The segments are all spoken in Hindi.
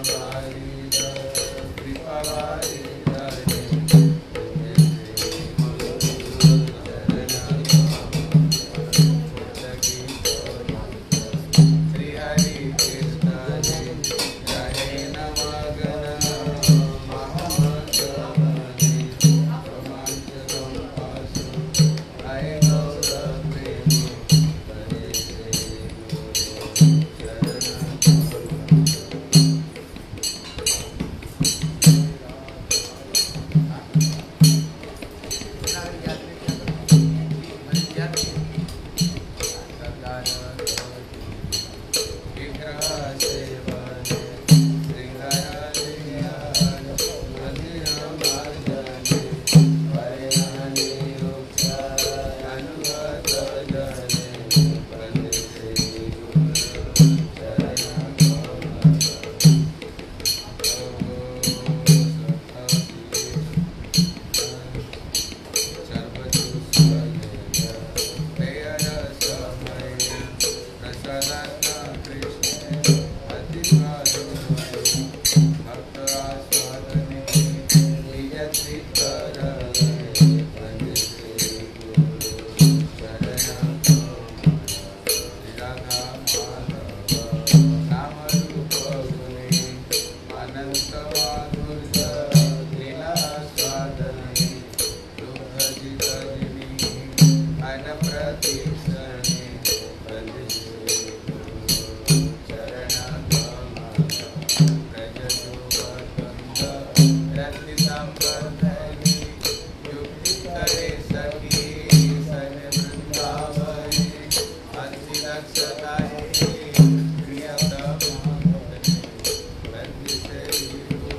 Thank you.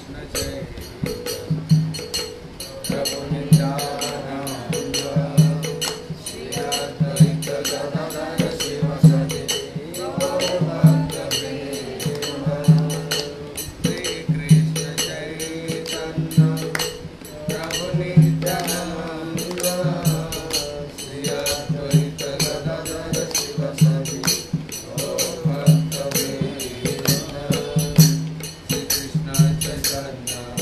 Chaitanya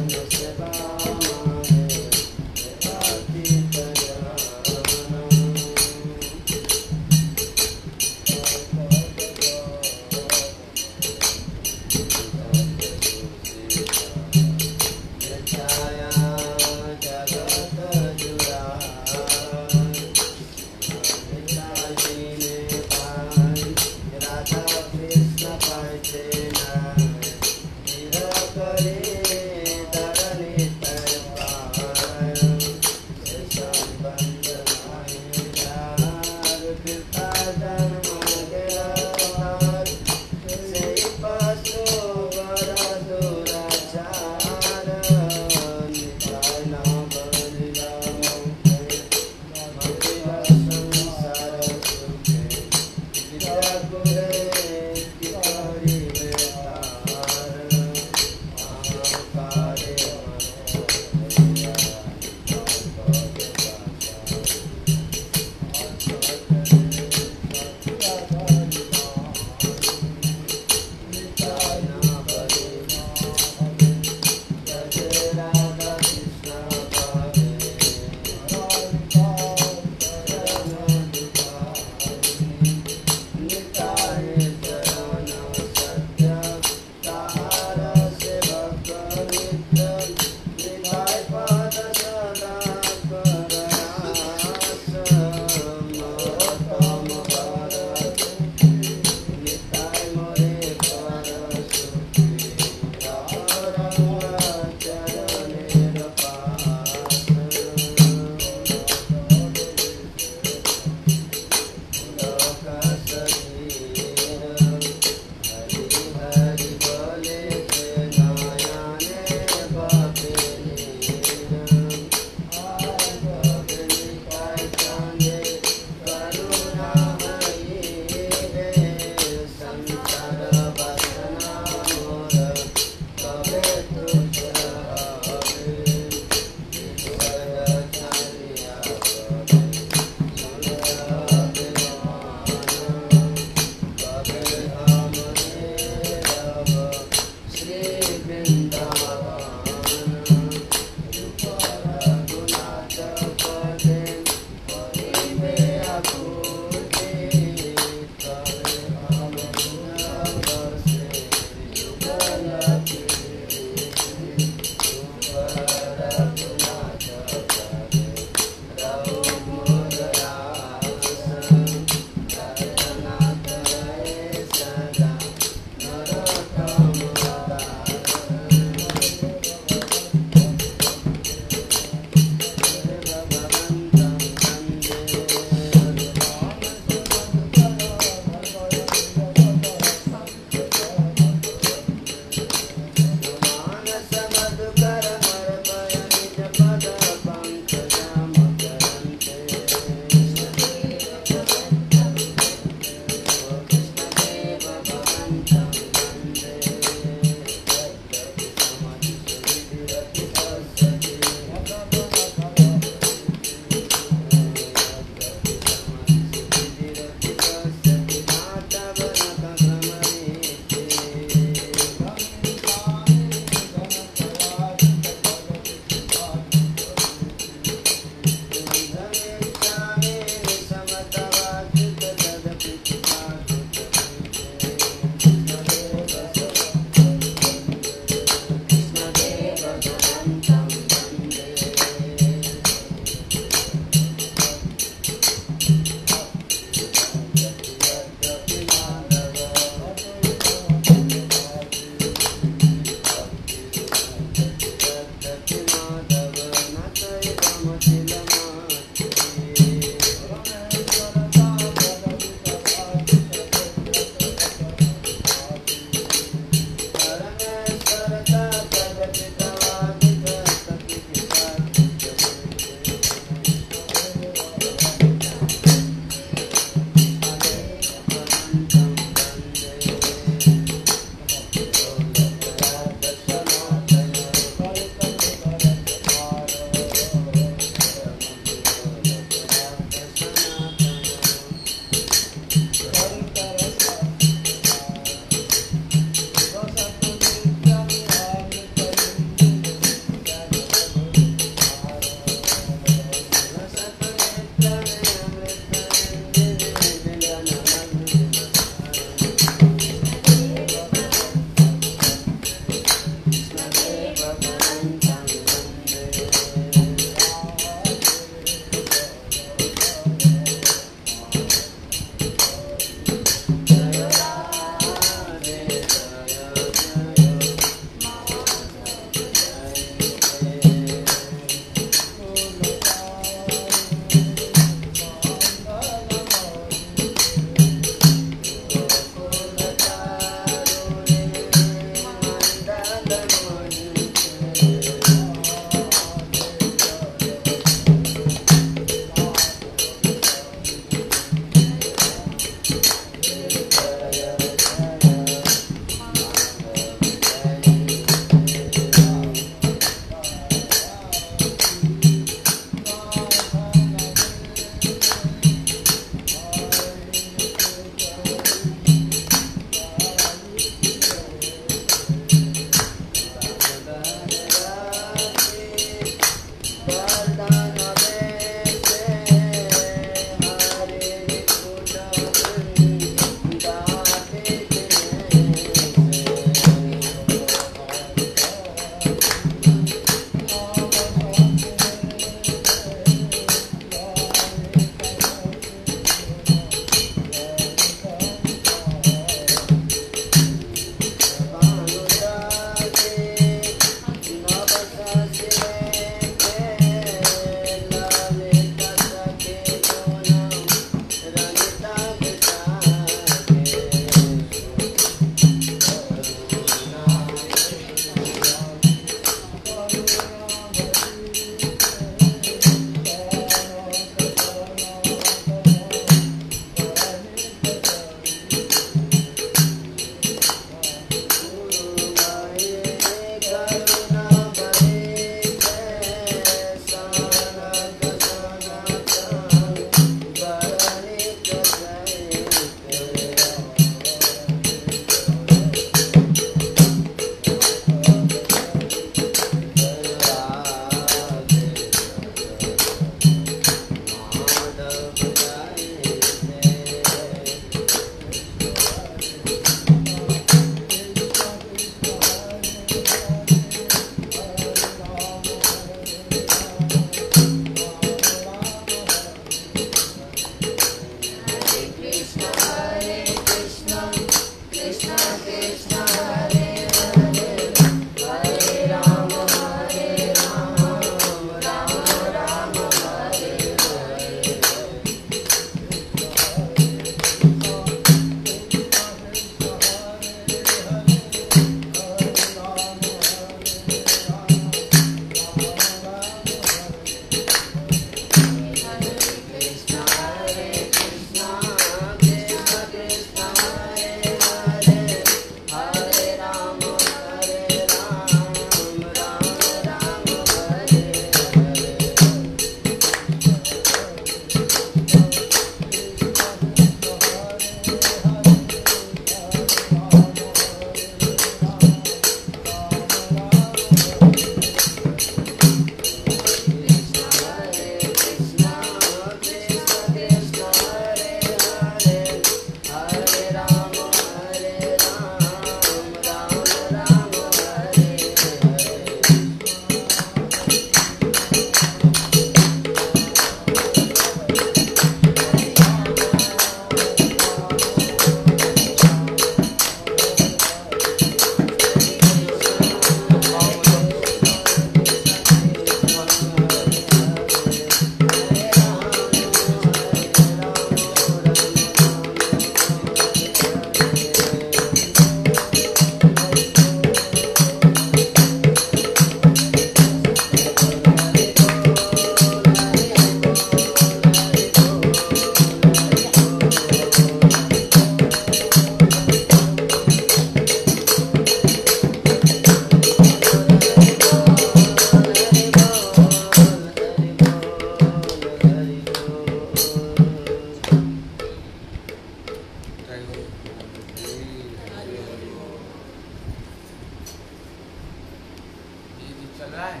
रहा है?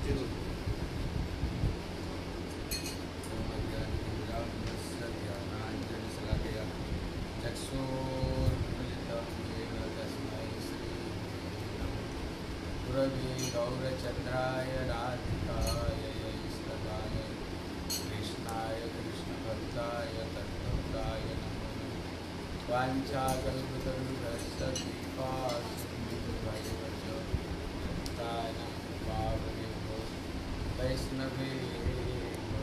गौरचंद्राय राधिकाय ईश्वराय कृष्णाय कृष्णभक्ताय तद्भक्ताय नमो नमः। वाञ्छाकल्पतरुभ्यश्च कृपासिन्धुभ्यश्च भक्तानां पावनेभ्यो वैष्णवेभ्यो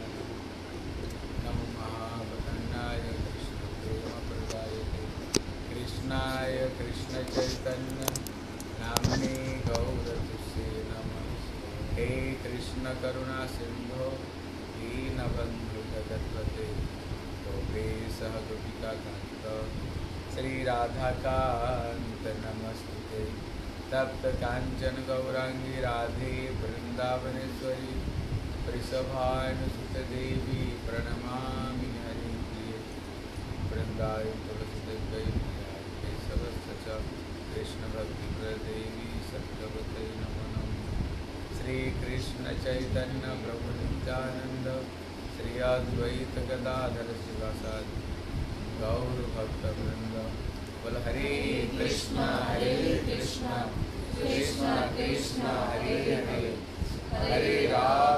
नमो महावदन्नाय कृष्णप्रेमप्रदायते कृष्णाय कृष्णचैतन्य नाम्ने गौरतुसे नमः। हे कृष्ण करुणा सिंधो दीनबन्धु जगत्पते गोपेशः गोपिकाकान्त श्री राधाकान्त नमस्तुते। तप्त कांचन गौरांगी राधे वृंदावनेश्वरी वृषभानुसुते देवी प्रणमामि हरिप्रिये। वृंदाय तुलसीदेवी केशवस्य कृष्ण भक्ति प्रदेवी सत्यवते नमो नमः। श्री कृष्ण चैतन्य प्रभु नित्यानंद श्री अद्वैत गदाधर शिवासादि गौर भक्त वृंद बोल हरे कृष्ण कृष्ण कृष्ण हरे हरे हरे राम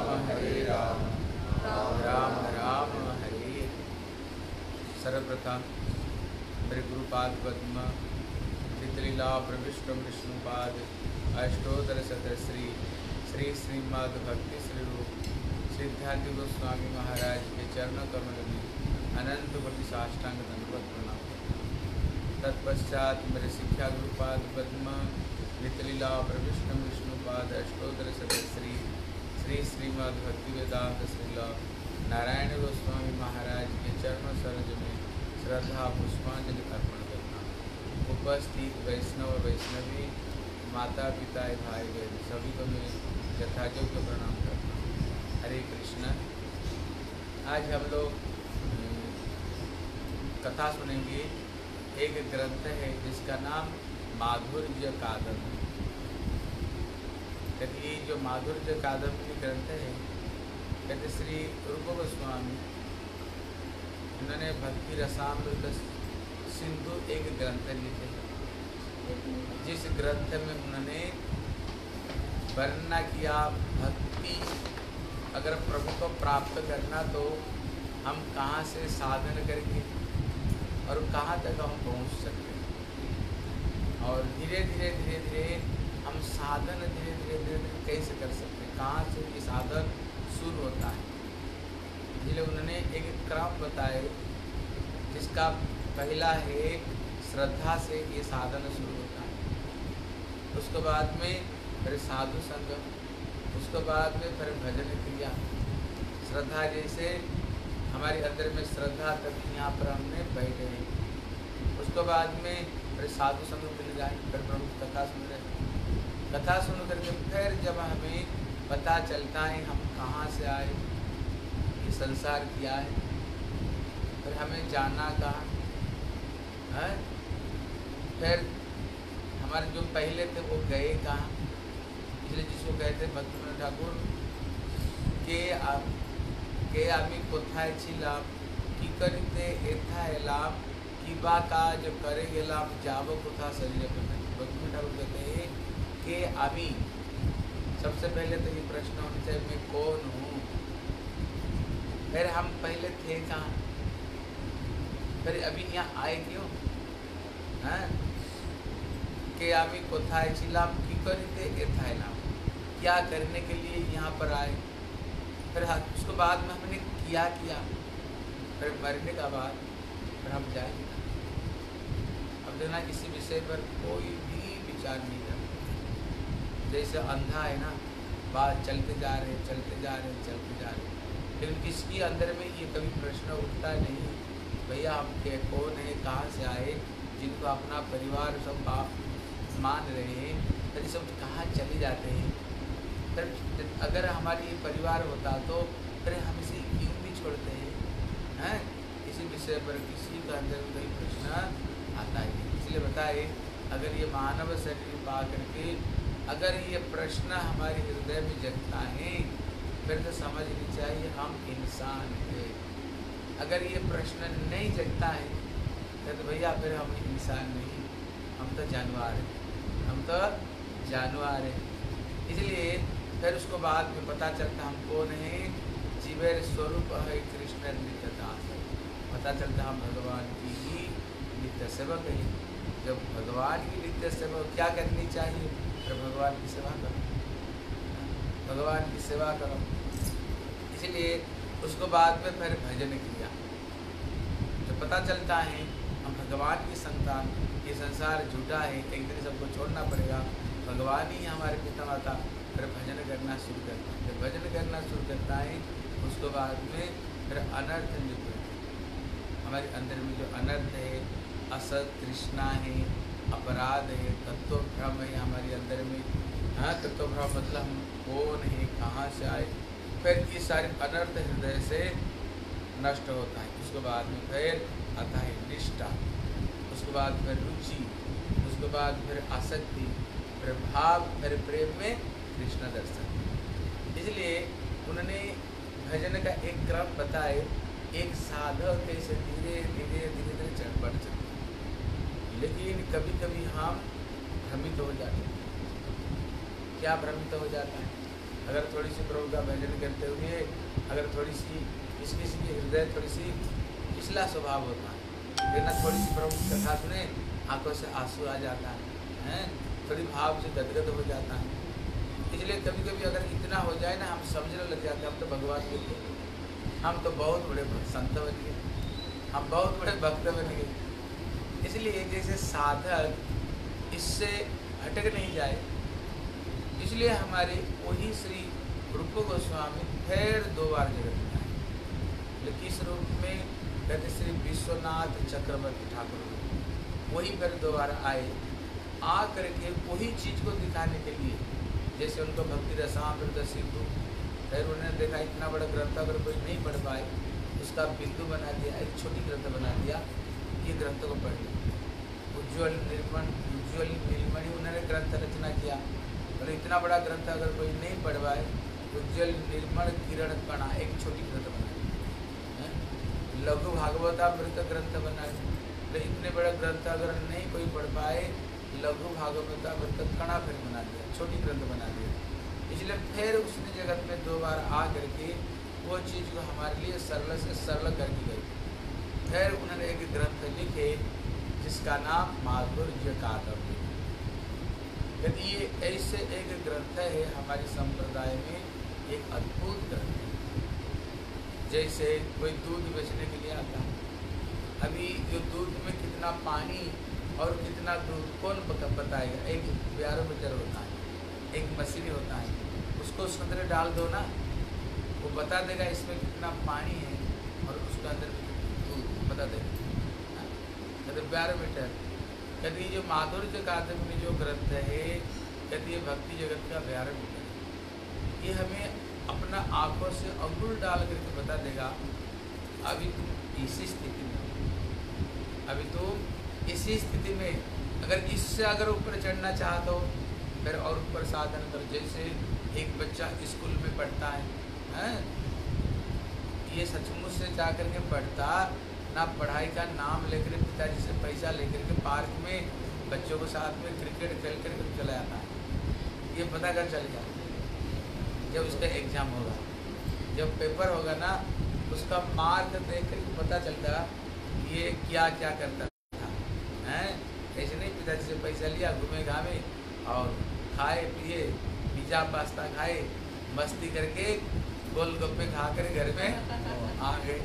राम राम हरे। सर्वप्रथम मेरे गुरुपाद पद्म लीला प्रविष्ट विष्णुपाद अष्टोत्तर शतश्री श्री श्रीमद् भक्ति श्री रूप सिद्धार्थ गोस्वामी महाराज के चरण कमल में अनंत कोटि साष्टांग दंडवत प्रणाम। तत्पश्चात मेरे शिक्षा गुरुपाद पद्म लीला प्रविष्ट विष्णुपाद अष्टोत्तर शतश्री श्री श्रीमद् भक्ति वेदांत श्रीला नारायण गोस्वामी महाराज के चरण सरोज में श्रद्धा पुष्पांजलि अर्पण करना। उपस्थित वैष्णव वैष्णवी माता पिता भाई बहन सभी को मैं यथायोग्य प्रणाम करता हूँ। हरे कृष्ण। आज हम लोग कथा सुनेंगे। एक ग्रंथ है जिसका नाम माधुर्य कादम्बिनी। कहते ये जो माधुर्य कादम्बिनी ग्रंथ है, कहते श्री रूप गोस्वामी उन्होंने भक्ति रसामृत सिंधु एक ग्रंथ लिखे, जिस ग्रंथ में उन्होंने वर्णना किया भक्ति अगर प्रभु को प्राप्त करना तो हम कहाँ से साधन करके और कहाँ तक हम पहुँच सकते हैं, और धीरे धीरे हम साधन धीरे धीरे कैसे कर सकते हैं, कहाँ से ये साधन शुरू होता है। इसलिए उन्होंने एक क्रम बताए, जिसका पहला है श्रद्धा से ये साधन शुरू होता है, उसके बाद में फिर साधु संग, उसके बाद में फिर भजन क्रिया। श्रद्धा जैसे हमारे अंदर में श्रद्धा तभी यहाँ पर हमने बैठे हैं, उसके बाद में फिर साधु संग मिल जाए, फिर प्रभु कथा सुन रहे, कथा सुन करके फिर जब हमें पता चलता है हम कहाँ से आए, ये संसार क्या है, फिर हमें जाना कहाँ है, फिर हमारे जो पहले थे वो गए कहाँ। इसलिए जिसको कहते भक्ति ठाकुर के आमी कोथाय छिलाम की करते एथा एलाम की बा काज करे गेलाम जाबो कोथा शरीर पे। भक्ति ठाकुर कहते हैं कि आमी, सबसे पहले तो ये प्रश्न होना चाहिए मैं कौन हूँ, फिर हम पहले थे कहाँ, फिर अभी यहाँ आए क्यों हैं। के आमी कोथाय छिलाम की करते एथा एलाम, क्या करने के लिए यहाँ पर आए, फिर उसके बाद में हमने किया, फिर मरने का बाद फिर हम जाएंगे। अब देखना किसी विषय पर कोई भी विचार नहीं करना, जैसे अंधा है ना, बात चलते जा रहे, लेकिन किसकी अंदर में ये कभी प्रश्न उठता नहीं, भैया हम के कौन है, कहाँ से आए, जिनको अपना परिवार सब बाप मान रहे हैं, फिर सब कहाँ चले जाते हैं। फिर अगर हमारी परिवार होता तो फिर हम इसे क्यों भी छोड़ते हैं, किसी विषय पर किसी का अंदर कोई प्रश्न आता है। इसलिए बताए अगर ये मानव शरीर पा करके अगर ये प्रश्न हमारे हृदय में जगता है फिर तो समझनी चाहिए हम इंसान हैं। अगर ये प्रश्न नहीं जगता है तो भैया फिर हम इंसान नहीं, हम तो जानवर हैं, हम तो जानवर हैं। इसलिए फिर उसको बाद में पता चलता हम कौन है, जीवेर स्वरूप है कृष्ण नित्य दास, पता चलता हम भगवान की ही नित्य सेवक है। जब भगवान की नित्य सेवा क्या करनी चाहिए, फिर भगवान की सेवा करो, भगवान की सेवा करो। इसलिए उसको बाद में फिर भजन किया। जब पता चलता है हम भगवान की संतान, ये संसार झूठा है, एक दिन सबको छोड़ना पड़ेगा, भगवान ही हमारे पिता माता, फिर भजन करना शुरू करता है। जब भजन करना शुरू करता है उसको बाद में फिर अनर्थ निवृत्ति, हमारे अंदर में जो अनर्थ है, असत तृष्णा है, अपराध है, तत्व भ्रम है हमारे अंदर में। हाँ, तत्व भ्रम मतलब हम कौन है, कहाँ से आए, फिर ये सारे अनर्थ हृदय से नष्ट होता है। उसके बाद में फिर आता है निष्ठा, उसके बाद फिर रुचि, उसके बाद फिर आसक्ति, फिर भाव, फिर प्रेम में कृष्ण दर्शन। इसलिए उन्होंने भजन का एक क्रम बताए, एक साधक कैसे धीरे धीरे धीरे धीरे चढ़ बढ़ चलते, लेकिन कभी कभी हम भ्रमित हो जाते हैं। क्या भ्रमित हो जाता है, अगर थोड़ी सी प्रभु का भजन करते हुए अगर थोड़ी सी किसी की हृदय थोड़ी सी पिछला स्वभाव होता है, लेकिन थोड़ी सी प्रभु की कथा सुने आंखों से आंसू आ जाता है, थोड़ी भाव से गदगद हो जाता है। इसलिए कभी कभी अगर इतना हो जाए ना, हम समझने लग जाते हैं हम तो भगवान के थे, हम तो बहुत बड़े संत बन गए, हम बहुत बड़े भक्त बन गए। इसलिए जैसे साधक इससे हटक नहीं जाए, इसलिए हमारे वही श्री रूप गोस्वामी फिर 2 बार जगत में आए। लेकिन इस रूप में कहते श्री विश्वनाथ चक्रवर्ती ठाकुर वही फिर 2 बार आए, आ करके वही चीज़ को दिखाने के लिए। जैसे उनको भक्ति रसामृत सिंधु, फिर उन्होंने देखा इतना बड़ा ग्रंथ अगर कोई नहीं पढ़ पाए, उसका बिंदु बना दिया, एक छोटी ग्रंथ बना दिया, ये ग्रंथ को पढ़ लिया। उज्ज्वल नीलमणि उन्होंने ग्रंथ रचना किया, और इतना बड़ा ग्रंथ अगर कोई नहीं पढ़ पाए, उज्ज्वल निर्मल किरण कणा एक छोटी ग्रंथ बनाई, लघु भागवतामृत ग्रंथ बनाए। तो इतने बड़ा ग्रंथ अगर नहीं कोई पढ़ पाए, लघु भागवतामृत कणा फिर बना दिया, छोटी ग्रंथ बना दिया। इसलिए फिर उसने जगत में 2 बार आ करके वो चीज़ को हमारे लिए सरल से सरल कर दी गई। फिर उन्होंने एक ग्रंथ लिखे जिसका नाम माधुर्य कादम्बिनी। यदि ये ऐसे एक ग्रंथ है हमारे संप्रदाय में, एक अद्भुत ग्रंथ है। जैसे कोई दूध बेचने के लिए आता है, अभी जो दूध में कितना पानी और कितना दूध कौन बताएगा? एक बैरोमीटर होता है, एक मशीन होता है, उसको उसके अंदर डाल दो ना, वो बता देगा इसमें कितना पानी है और उसके अंदर दूध बता देगा। मतलब बैरोमीटर। कहते ये जो माधुर्य कादम्बिनी जो ग्रंथ है, कहते ये भक्ति जगत का बैरोमीटर है। ये हमें अपना आंखों से अंगुल डाल करके बता देगा अभी तुम इसी स्थिति में हो, अभी तुम इसी स्थिति में, अगर इससे अगर ऊपर चढ़ना चाहते हो फिर और ऊपर साधन करो। जैसे एक बच्चा स्कूल में पढ़ता है, ये सचमुच से जा कर के पढ़ता ना, पढ़ाई का नाम लेकर पिताजी से पैसा लेकर के पार्क में बच्चों के साथ में क्रिकेट खेल कर के चला जाता है। ये पता कर चल जाए जब उसका एग्ज़ाम होगा, जब पेपर होगा ना, उसका मार्क देख कर पता चलता ये क्या क्या करता था। ऐसे नहीं पिताजी से पैसा लिया, घूमे घामे और खाए पिए, पिज़्ज़ा पास्ता खाए, मस्ती करके गोलगप्पे खा कर घर में आ गए।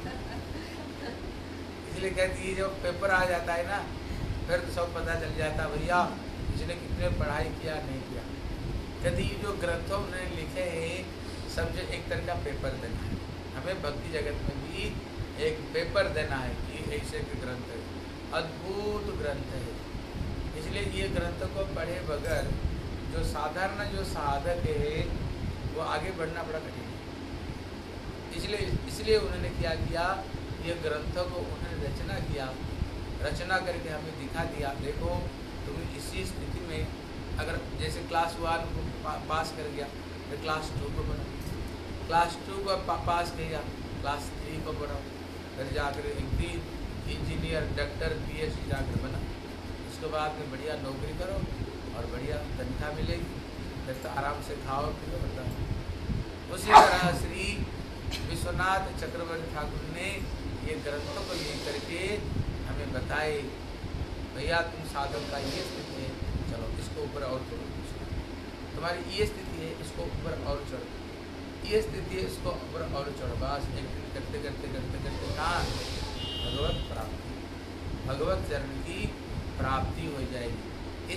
इसलिए कहती है जब पेपर आ जाता है ना, फिर तो सब पता चल जाता भैया इसने कितने पढ़ाई किया नहीं किया। कहती ये जो ग्रंथों ने लिखे हैं सब जो एक तरह का पेपर देना है, हमें भक्ति जगत में भी एक पेपर देना है कि ऐसे के ग्रंथ है, अद्भुत ग्रंथ है। इसलिए ये ग्रंथ को पढ़े बगैर जो साधारण जो साधक है वो आगे बढ़ना बड़ा कठिन है। इसलिए उन्होंने क्या किया, ये ग्रंथों को उन्होंने रचना किया, रचना करके हमें दिखा दिया, देखो तुम इसी स्थिति में अगर जैसे क्लास 1 को पास कर गया तो क्लास 2 को पढ़ो, क्लास 2 को पास किया क्लास 3 को पढ़ो, फिर जाकर एक दिन इंजीनियर डॉक्टर PhD जाकर बना। उसके बाद में बढ़िया नौकरी करो और बढ़िया तनख्वाह मिलेगी, फिर तो आराम से खाओ पियो होता है। उसी तरह श्री विश्वनाथ चक्रवर्ती ठाकुर ने ये ग्रंथों को लेकर के हमें बताए, भैया तुम साधक का ये स्थिति है, चलो इसको ऊपर और चढ़ो, तुम्हारी ये स्थिति है इसको ऊपर और चढ़ो, ये स्थिति है इसको ऊपर और चढ़ो। बस एक दिन करते करते करते करते कहाँ भगवत प्राप्ति, भगवत चरण की प्राप्ति हो जाएगी।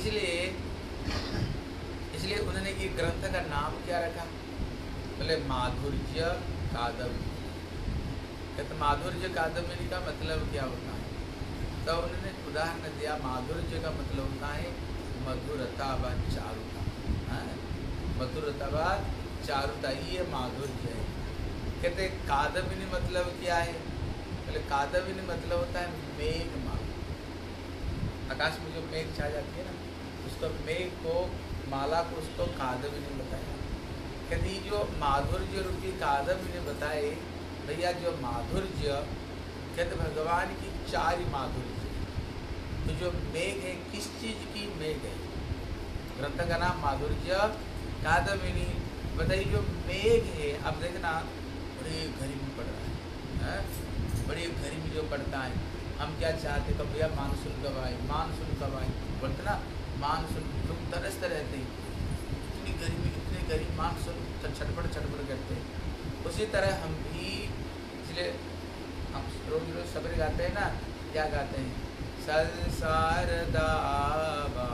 इसलिए उन्होंने ये ग्रंथ का नाम क्या रखा, बोले माधुर्य कादम्बिनी। कहते माधुर्य कादम्बिनी का मतलब क्या होता है, तो उन्होंने उदाहरण दिया, माधुर्य का मतलब होता है मधुरता व चारुता, मधुरता व चारुता, ये माधुर्य है। कहते कादम्बिनी मतलब क्या है, बोले कादम्बिनी मतलब होता है मेघ माला। आकाश में जो मेघ छा जाती है ना, उसको मेघ को माला को उसको कादम्बिनी बताया। कहते जो माधुर्य रूपी कादम्बिनी बताए, भैया जो माधुर्य, कहते भगवान की 4 माधुर्य। तो जो मेघ है किस चीज की मेघ है, ग्रंथ का नाम माधुर्य कादम्बिनी। बताइए जो मेघ है, अब देखना बड़े गर्मी पड़ रहा है, बड़े गर्मी जो पड़ता है, हम क्या चाहते हैं, भैया मानसून कब आए, मानसून कब आए, बोलते ना मानसून, लोग तरसते रहते हैं, इतनी गर्मी मानसून छटपट करते हैं। उसी तरह हम भी, इसलिए हम रोज सब्र गाते हैं ना, क्या गाते हैं, संसार दावा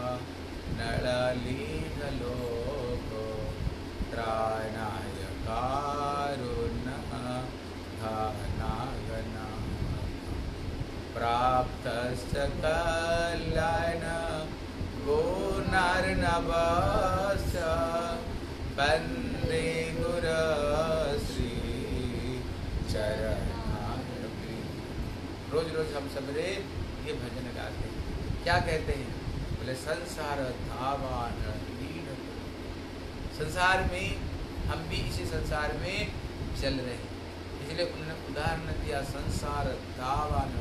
नळलीन लोको त्राणाय कारुण्य धनागना प्राप्तश्च कल्याण गुणार्णवस्य वन्दे गुरुश्री चरणारविन्द। रोज रोज हम सबरे ये भजन गाते हैं, क्या कहते हैं, बोले संसार धावान लीन, संसार में हम भी इसी संसार में चल रहे हैं। इसलिए उन्होंने उदाहरण दिया संसार धावान,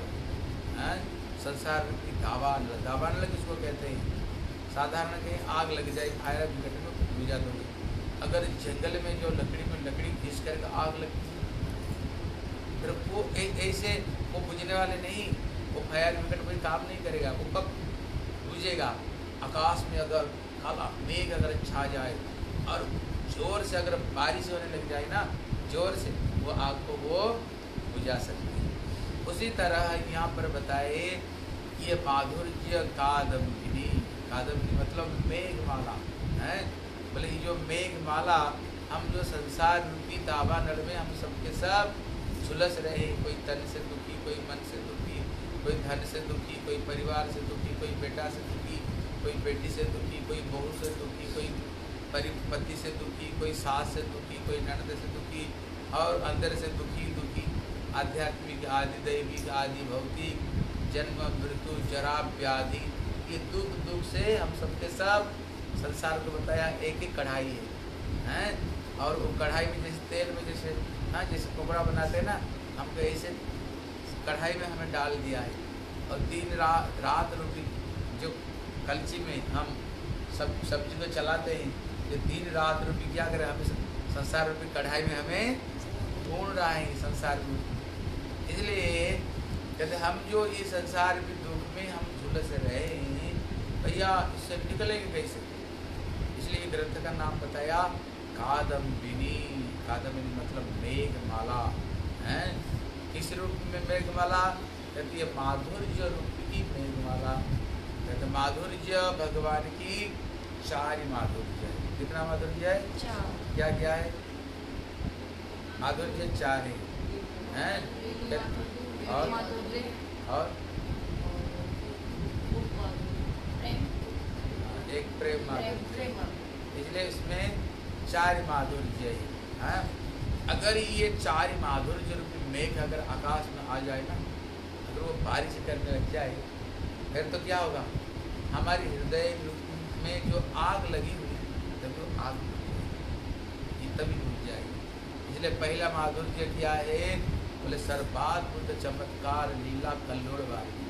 संसार की धावान, धावान किसको कहते हैं, साधारण कहीं आग लग जाए, फायर ब्रिगेड में बुझा दोगे। अगर जंगल में जो लकड़ी में लकड़ी घिस करके आग लगती है, फिर वो ऐसे वो बुझने वाले नहीं, वो फायर ब्रिगेड कोई काम नहीं करेगा, वो कब बुझेगा, आकाश में अगर काला मेघ अगर छा जाए और जोर से अगर बारिश होने लग जाए ना, जोर से वो आग को वो बुझा सकती है। उसी तरह यहाँ पर बताए ये माधुर्य कादम्बिनी, कादम्बिनी मतलब मेघमाला है। बोले ये जो मेघमाला, हम जो संसार रूपी दावानल में हम सबके सब झुलस रहे, कोई तन से दुखी, कोई मन से दुखी, कोई धन से दुखी, कोई परिवार से दुखी, कोई बेटा से दुखी, कोई बेटी से दुखी, कोई बहू से दुखी, कोई पति से दुखी, कोई सास से दुखी, कोई ननद से दुखी, और अंदर से दुखी, आध्यात्मिक आदि दैविक आदि भौतिक, जन्म मृत्यु जरा व्याधि, ये दुख से हम सबके सब संसार को बताया एक एक कढ़ाई है, और वो कढ़ाई में जैसे तेल में जैसे जैसे पकौड़ा बनाते हैं ना, हमको ऐसे कढ़ाई में हमें डाल दिया है, और दिन रात रूपी जो कलची में हम सब सब्जी को चलाते हैं, ये दिन रात रूपी क्या करें, हमें संसार रूपी कढ़ाई में हमें ढूंढ रहा है संसार में। इसलिए कहते हम जो ये संसार रूपी दुख में हम झुलस रहे हैं, भैया इससे निकलेंगे कैसे। इसलिए ग्रंथ का नाम बताया कादम्बिनी। कादम्बिनी मतलब मेघमाला है। किस रूप में मेघमाला, कहती है माधुर्य रूप की मेघमाला। कहते माधुर्य भगवान की 4 माधुर्य है। कितना माधुर्य है? 4। क्या क्या है? माधुर्य 4 है, और एक प्रेम माधुर्य, इसलिए इसमें 4 माधुर्य है। अगर ये 4 माधुर्य रूपी मेघ अगर आकाश में आ जाए ना, अगर वो बारिश करने लग जाए, फिर तो क्या होगा, हमारी हृदय में जो आग लगी हुई है तब वो आग ये तभी बुझ जाएगी। इसलिए पहला माधुर्य क्या है? बोले सर्वाद्भुत चमत्कार लीला कल्लोड़ वाली।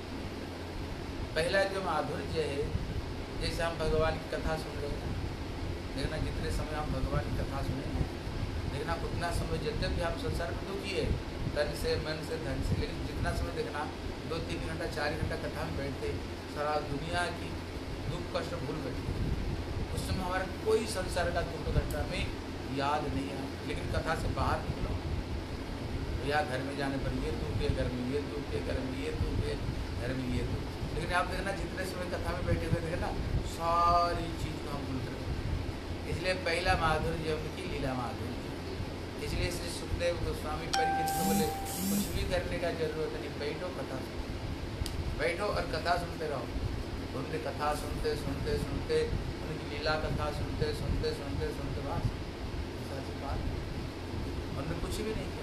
पहला जो माधुर्य है, जैसे हम भगवान की कथा सुन रहे हैं, देखना जितने समय हम भगवान की कथा सुनेंगे, देखना उतना समय जितने भी हम संसार में दुखी है, तन से, मन से, धन से, लेकिन जितना समय देखना 2-3 घंटा 4 घंटा कथा में बैठते, सारा दुनिया की दुख कष्ट भूल बैठते, उस समय हमारा कोई संसार का दुख घटना में याद नहीं है। लेकिन कथा से बाहर निकलो, या घर में जाने पर ये दुख है, घर में ये दुख है, घर में ये दुख है, घर में ये दुख। लेकिन आप देखना जितने समय कथा में बैठे हुए देखना सारी चीज़ को हम भूल रहे। इसलिए पहला माधुर्य उनकी लीला माधुर्य। इसलिए श्री सुखदेव गोस्वामी परीक्षित को बोले कुछ भी करने का जरूरत नहीं, बैठो कथा सुनो, बैठो और कथा सुनते रहो। उनकी कथा सुनते सुनते सुनते, उनकी लीला कथा सुनते सुनते सुनते सुनते बस बात, उन्होंने कुछ भी नहीं किया,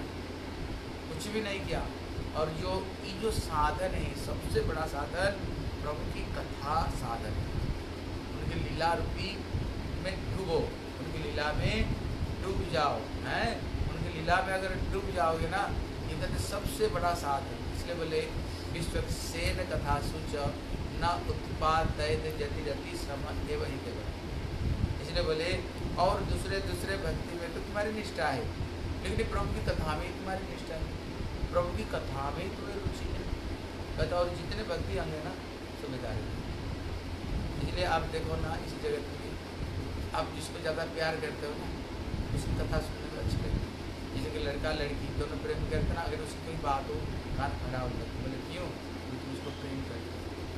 कुछ भी नहीं किया। और ये जो साधन है, सबसे बड़ा साधन प्रभु की कथा साधन है। उनकी लीला रूपी में डूबो, उनकी लीला में डूब जाओ, हैं? उनकी लीला में अगर डूब जाओगे ना, ये कहते सबसे बड़ा साधन। इसलिए बोले विश्वक्सेन कथा सुच न उत्पादयत जति रति सम एव ही केवल। इसलिए बोले और दूसरे भक्ति में तो तुम्हारी निष्ठा है, लेकिन प्रभु की कथा में तुम्हारी निष्ठा है, प्रभु की कथा में तुम्हें रुचि है। कहता और जितने भक्ति अंग है ना सुविधाएं। इसलिए आप देखो ना इस जगत में आप जिसको ज़्यादा प्यार करते हो ना, उसकी कथा सुनने में अच्छी लगती है। जैसे कि लड़का लड़की दोनों प्रेम करते ना, अगर उसकी कोई बात हो कान खड़ा हो जाता, बोले क्यों? तुम उसको प्रेम करते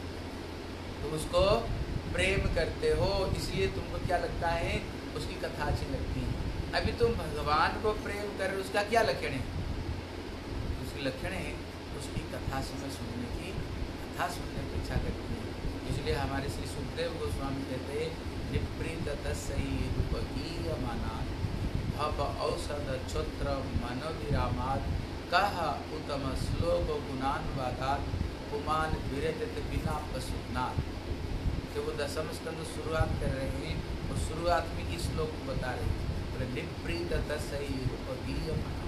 हो, तुम उसको प्रेम करते हो, इसलिए तुमको क्या लगता है? उसकी कथा अच्छी लगती है। अभी तुम भगवान को प्रेम कर रहे हो, उसका क्या लक्षण है? उसकी लक्षण है उसकी कथा सुनने की, कथा सुनने की इच्छा करती है। इसलिए हमारे श्री सुखदेव गोस्वामी कहते हैं निप्रीत तस्सई रूपगीयमाना भव औषध क्षोत्र मनोविरामात् कह उत्तम श्लोक गुणानुवादात् पुमान विरजत बिना पशुनाथ। तो वो 10वें स्कंद शुरुआत कर रहे हैं और शुरुआत में इस श्लोक को बता रहे हैं, बोले निप्रीत तस्सई रूपगीयमाना।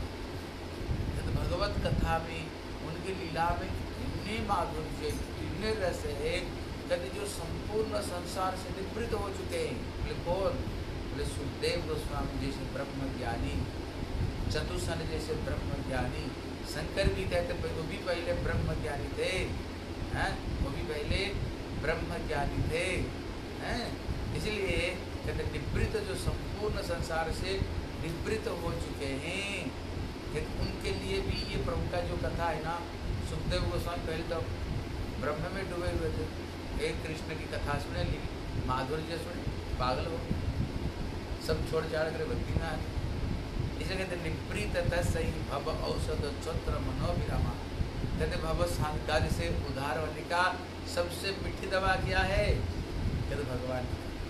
तो भगवत कथा में, उनकी लीला में इतने माधुर्य, इतने रस है, कहते जो संपूर्ण संसार से निवृत्त हो चुके हैं। बोले कौन? बोले सुखदेव गोस्वामी जैसे ब्रह्म ज्ञानी, चतुसन जैसे ब्रह्म ज्ञानी, शंकर भी कहते वो भी पहले ब्रह्म ज्ञानी थे, हैं? वो भी पहले ब्रह्म ज्ञानी थे, हैं? इसलिए कहते निवृत्त जो संपूर्ण संसार से निवृत्त हो चुके हैं, उनके लिए भी ये प्रभु का जो कथा है ना, सुखदेव गोस्वामी पहले तो ब्रह्म में डूबे हुए थे, एक कृष्ण की कथा सुने, ली माधुर्य सुने, पागल हो, सब छोड़ छाड़ कर भक्ति में आ गए। इसे कहते निप्रीत तस्सई भव औषध क्षोत्र मनोविरामा। कहते भव सांगाद से उधार होने का सबसे मीठी दवा क्या है? कहते भगवान,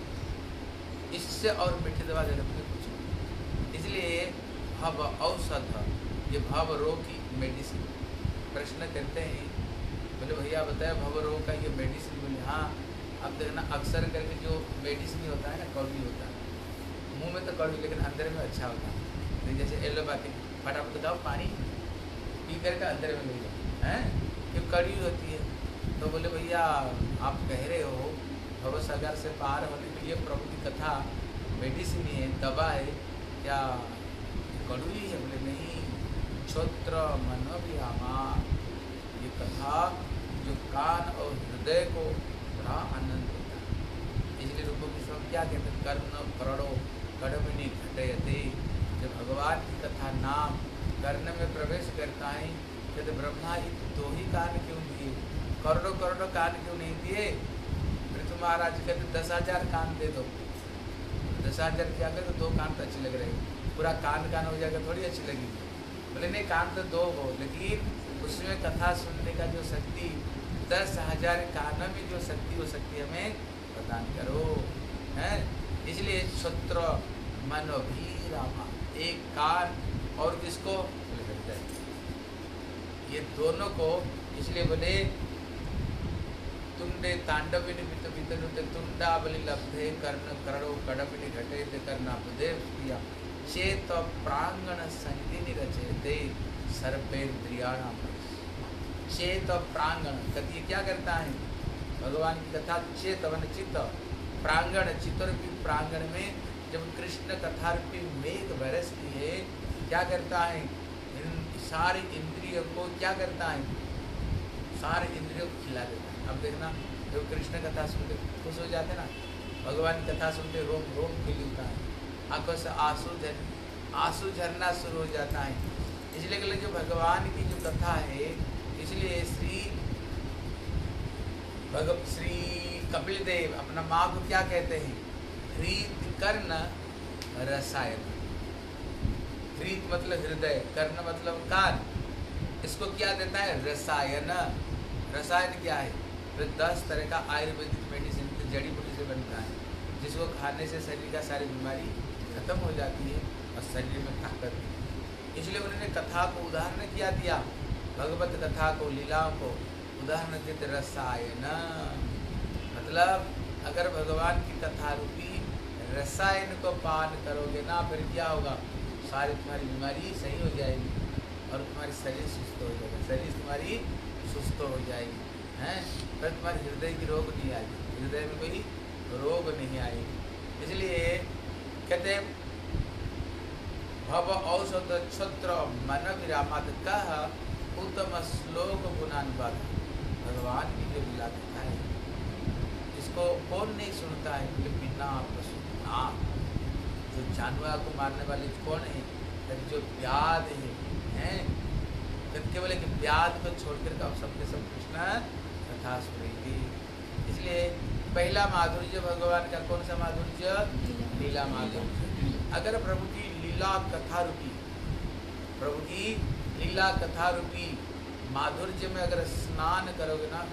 इससे और मीठी दवा जगत में कुछ नहीं। इसलिए भव औषध, ये भव रोग की मेडिसिन। प्रश्न करते हैं, बोले भैया बताया भव रोग का ये मेडिसिन? बोले हाँ। अब देखना अक्सर करके जो मेडिसिन होता है ना, कड़वी होता है, मुंह में तो कड़वी लेकिन अंदर में अच्छा होता है। जैसे एलोपैथिक, फटाफट बताओ पानी पी करके अंदर में ले जाओ, हैं? ये कड़वी होती है। तो बोले भैया आप कह रहे हो भव सागर से पार होने के लिए प्रभु की कथा मेडिसिन है, दवा है, क्या कड़वी है? बोले नहीं, क्षोत्र मनोविरामा, ये कथा जो कान और हृदय को बड़ा आनंद देता है। इसलिए रूप गोस्वामी क्या कहते हैं? कर्ण करणो kadambini घटयते। जब भगवान की कथा नाम कर्ण में प्रवेश करता है, कहते ब्रह्मा ये 2 ही कान क्यों दिए, करोड़ों करोड़ों कान क्यों नहीं दिए? पृथ्वी महाराज कहते 10,000 कान दे दो। 10,000 क्या कर तो 2 कान तो अच्छी लग रही, पूरा कान हो जाएगा थोड़ी अच्छी लगेगी। बोले नहीं, कान तो 2 हो, लेकिन उसमें कथा सुनने का जो शक्ति, 10,000 कानों में जो शक्ति, वो शक्ति हमें प्रदान करो, हैं? इसलिए क्षोत्र मनोविरामा, एक कान और किसको? ये दोनों को। इसलिए बोले तुम तुंडे तांडविनी वितनुते तुंडाबलि लब्धे कर्ण करणो कडबिनी घटे ते कर्णापदे प्रिया चेत प्रांगण संगिनी रचेते सर्पेन्द्रियाणाम। चेत प्रांगण कथी क्या करता है भगवान की कथा चेत वन चित्त प्रांगण चित्तरूपी प्रांगण में जब कृष्ण कथा रूपी मेघ बरसती है क्या करता है इन सारे इंद्रियों को क्या करता है सारे इंद्रियों को खिला देता है। अब देखना जब कृष्ण कथा सुनते खुश हो जाते ना भगवान की कथा सुनते रोम रोम खिल उठता है आंखों से आंसू झरना शुरू हो जाता है। इसलिए जो भगवान की जो कथा है इसलिए श्री कपिल देव अपना माँ को क्या कहते हैं ह्रीत कर्ण रसायन। ह्रीत मतलब हृदय कर्ण मतलब कान इसको क्या देता है रसायन। रसायन क्या है तो 10 तरह का आयुर्वेदिक मेडिसिन जड़ी बूटी से बनता है जिसको खाने से शरीर का सारी बीमारी खत्म हो जाती है और शरीर में ताकत। इसलिए उन्होंने कथा को उदाहरण क्या दिया भगवत कथा को लीलाओं को उदाहरण देते रसायन मतलब अगर भगवान की कथा रूपी रसायन को पान करोगे ना फिर क्या होगा सारी तुम्हारी बीमारी सही हो जाएगी और तुम्हारी शरीर सुस्त हो जाएगा शरीर तुम्हारी सुस्त हो जाएगी हैं फिर तुम्हारे हृदय की रोग नहीं आएगी हृदय में कोई रोग नहीं आएगी। इसलिए कहते भव औषध क्षत्र मन विरामात कह उत्तम श्लोक गुणानुवाद। भगवान की जो लीला कथा है इसको कौन नहीं सुनता है कि बिना पशु जो जानवर को मारने वाले कौन है जो व्याध है केवल एक व्याध को छोड़कर का सबके सब कृष्ण कथा सुनेंगे। इसलिए पहला माधुर्य भगवान का कौन सा माधुर्य लीला माधुर्य। अगर प्रभु की लीला कथा रूपी प्रभु की लीला कथा रूपी माधुर्य में अगर स्नान करोगे ना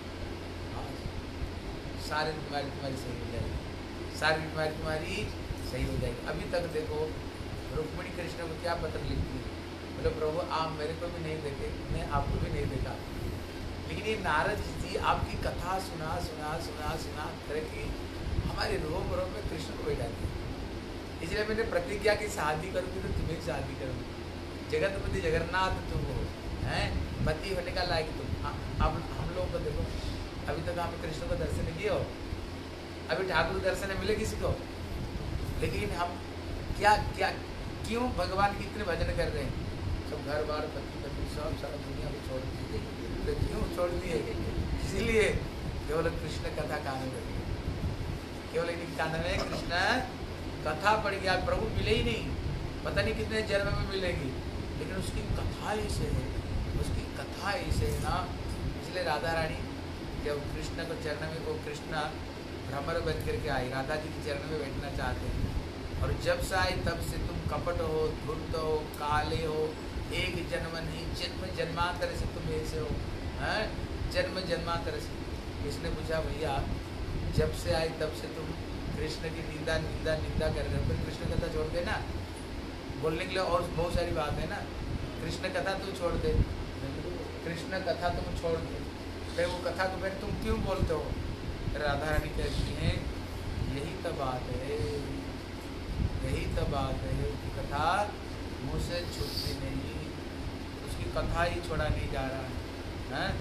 सारी बीमारी तुम्हारी सही हो जाएगी सारी बीमारी तुम्हारी सही हो जाएगी। अभी तक देखो रुक्मिणी कृष्ण को क्या पत्र लिखती है बोले प्रभु आप मेरे को भी नहीं देखे मैं आपको भी नहीं देखा लेकिन ये नारद जी आपकी कथा सुना सुना सुना सुना करके हमारे रोम रोम में कृष्ण को बैठा दिया। इसलिए मैंने प्रतिज्ञा की शादी करूँगी तो तुम्हें शादी करूँगी जगतपति जगन्नाथ तुम हो हैं पति होने का लायक तुम। अब हम लोगों को देखो अभी तक हमें कृष्ण को दर्शन किए हो अभी ठाकुर दर्शन मिले किसी को लेकिन हम क्या क्या क्यों भगवान की इतने भजन कर रहे हैं सब घर बार पति पति सब सारा दुनिया को छोड़ दिए क्यों छोड़ दिए इसीलिए केवल कृष्ण कथा कान में केवल इनके कान में कृष्ण कथा पड़ गया प्रभु मिले ही नहीं पता नहीं कितने जन्म में मिलेगी लेकिन उसकी कथा ऐसे है उसकी कथा ऐसे है ना। इसलिए राधा रानी जब कृष्ण को चरण में वो कृष्ण भ्रमर बन करके आई राधा जी के चरण में बैठना चाहते हैं और जब से आए तब से तुम कपट हो धूर्त हो काले हो एक जन्म नहीं जन्म जन्मांतर से तुम ऐसे हो हैं जन्म जन्मांतर से। इसने पूछा भैया जब से आए तब से तुम कृष्ण की निंदा निंदा निंदा कर रहे हो फिर कृष्ण कथा छोड़ दे ना बोलने के लिए और बहुत सारी बात है ना कृष्ण कथा तू छोड़ दे कृष्ण कथा तुम छोड़ दे फिर वो कथा को फिर तुम क्यों बोलते हो। राधा रानी कहती हैं यही तो बात है यही तो बात है उसकी कथा मुँह से छूटती नहीं उसकी कथा ही छोड़ा नहीं जा रहा है।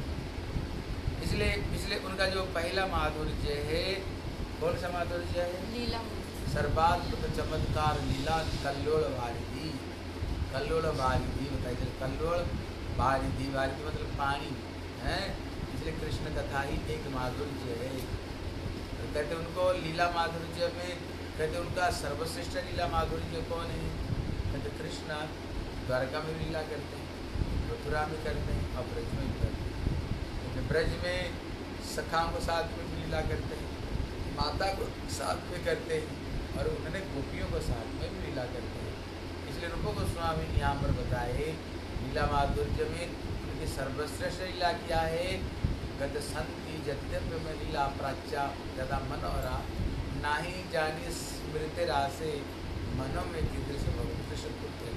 इसलिए उनका जो पहला माधुर्य है कौन सा माधुर्य है लीला सर्वात्मक चमत्कार लीला कल्लोल वारिधि बताइए चलिए कल्लोल वारिधि मतलब पानी है। इसलिए कृष्ण कथा ही एक माधुर्य है। तो कहते उनको लीला माधुर्य में कहते उनका सर्वश्रेष्ठ लीला माधुर्य कौन है कहते कृष्ण द्वारका में लीला करते हैं मथुरा में करते हैं और ब्रज में भी करते हैं। ब्रज में सखाओं को साथ में भी लीला करते हैं माता को साथ में करते हैं और उन्होंने गोपियों को साथ में भी लीला करते हैं। इसलिए रूप गोस्वामी यहाँ पर बताए लीला माधुर्य में उनकी सर्वश्रेष्ठ लीला क्या है गत संति जद्यप में लीला प्राच्या ज्यादा मनोहरा नाही जानी स्मृति रासे मनो में कीदृश कृष्ण पुत्र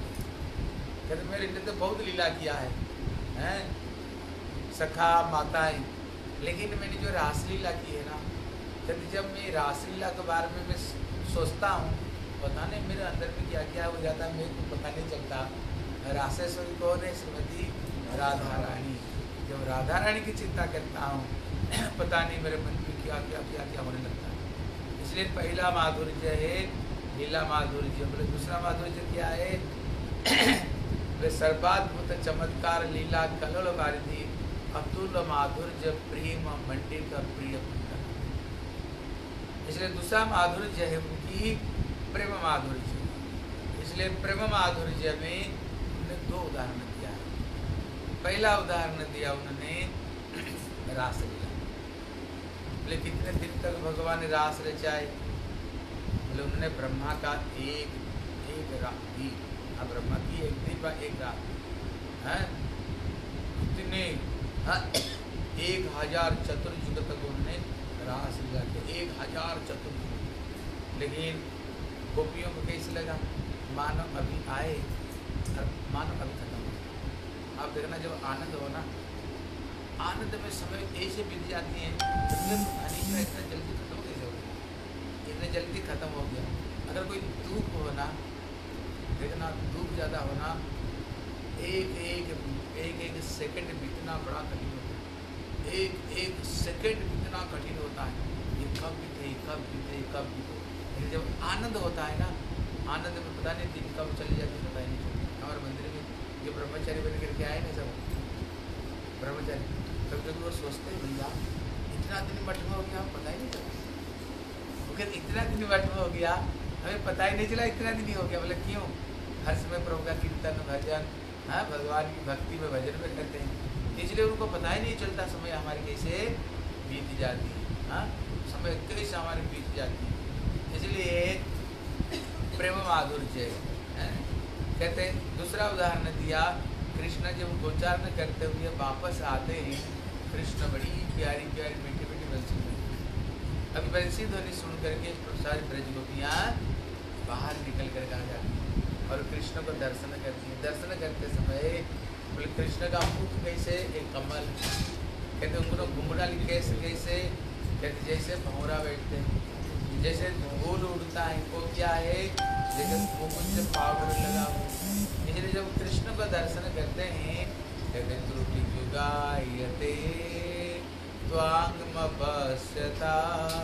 कहते मेरे ने तो बहुत लीला किया है हैं सखा माताएं लेकिन मैंने जो रासलीला की है ना, कहते जब मैं रासलीला के बारे में मैं सोचता हूँ, पता नहीं मेरे अंदर में क्या क्या हो जाता है, मेरे को पता नहीं चलता। रासेश्वरी कौन है? श्रीमती राधा रानी। जब राधा रानी की चिंता करता हूँ, पता नहीं मेरे मन में क्या क्या क्या क्या होने लगता है। इसलिए पहला माधुर्य है लीला माधुर्य। बोले दूसरा माधुर्य क्या है? वे सर्वाद्भुत चमत्कार लीला कलल वारिधि अतुल माधुर्य प्रेम मंडित प्रिय। इसलिए दूसरा माधुर्य है उनकी प्रेम माधुर्य। इसलिए प्रेम माधुर्य में उन्होंने दो उदाहरण दिया है। पहला उदाहरण दिया उन्होंने रासलीला। बोले कितने दिन तक भगवान ने रास रचाए? बोले उन्होंने ब्रह्मा का एक रात दी, ब्रह्मा की एक दिन एक रात है, कितने 1000 चतुर्युग तक उन्होंने रासलीला के 1000 चतुर्युग। लेकिन गोपियों को कैसे लगा? मानव अभी आए और मानव अभी खत्म हो। आप देखना जब आनंद हो ना, आनंद में समय ऐसे बीत जाती है, इतना जल्दी खत्म कैसे हो गया, इतने जल्दी खत्म हो गया। अगर कोई दुख हो ना, देखना दुख ज़्यादा होना, एक सेकंड बीतना बड़ा कठिन होता है। एक सेकंड बीतना कठिन होता है। ये कब बीते कब बीते कब बीते। लेकिन जब आनंद होता है ना, आनंद में पता नहीं दिन कब चली जाती है, पता ही नहीं चलता। हमारे मंदिर में जो ब्रह्मचारी बन करके आए ना सब ब्रह्मचारी, कभी कभी वो सोचते हैं भैया इतना दिन मठ में हो गया, पता ही नहीं चला। वो कहते इतना दिन मठ में हो गया, हमें पता ही नहीं चला इतना दिन ही हो गया। बोले क्यों? हर समय प्रभु का कीर्तन भजन, भगवान की भक्ति में भजन में करते हैं, इसलिए उनको पता ही नहीं चलता समय हमारी कैसे बीत जाती है। समय कैसे हमारी बीत जाती है। इसलिए प्रेम माधुर्य कहते हैं। दूसरा उदाहरण दिया, कृष्ण जब गोचारण करते हुए वापस आते हैं, कृष्ण बड़ी प्यारी प्यारी मीठी मीठी बंसी ध्वनि। अभी बंसी ध्वनि सुन करके सारी ब्रज गोपियाँ बाहर निकल कर आ जाती हैं और कृष्ण को दर्शन करती हैं। दर्शन करते समय बोले कृष्ण का मुख कैसे? एक कमल। कहते उनको घुंघरा कैसे कैसे? कहते जैसे भंवरा बैठते हैं, जैसे धूल उड़ता है, वो क्या है? जैसे मुकुट से पाउडर लगा हो। इसलिए जब कृष्ण का दर्शन करते हैं, कहते त्रुटि जुगायते त्वांगम बस्यता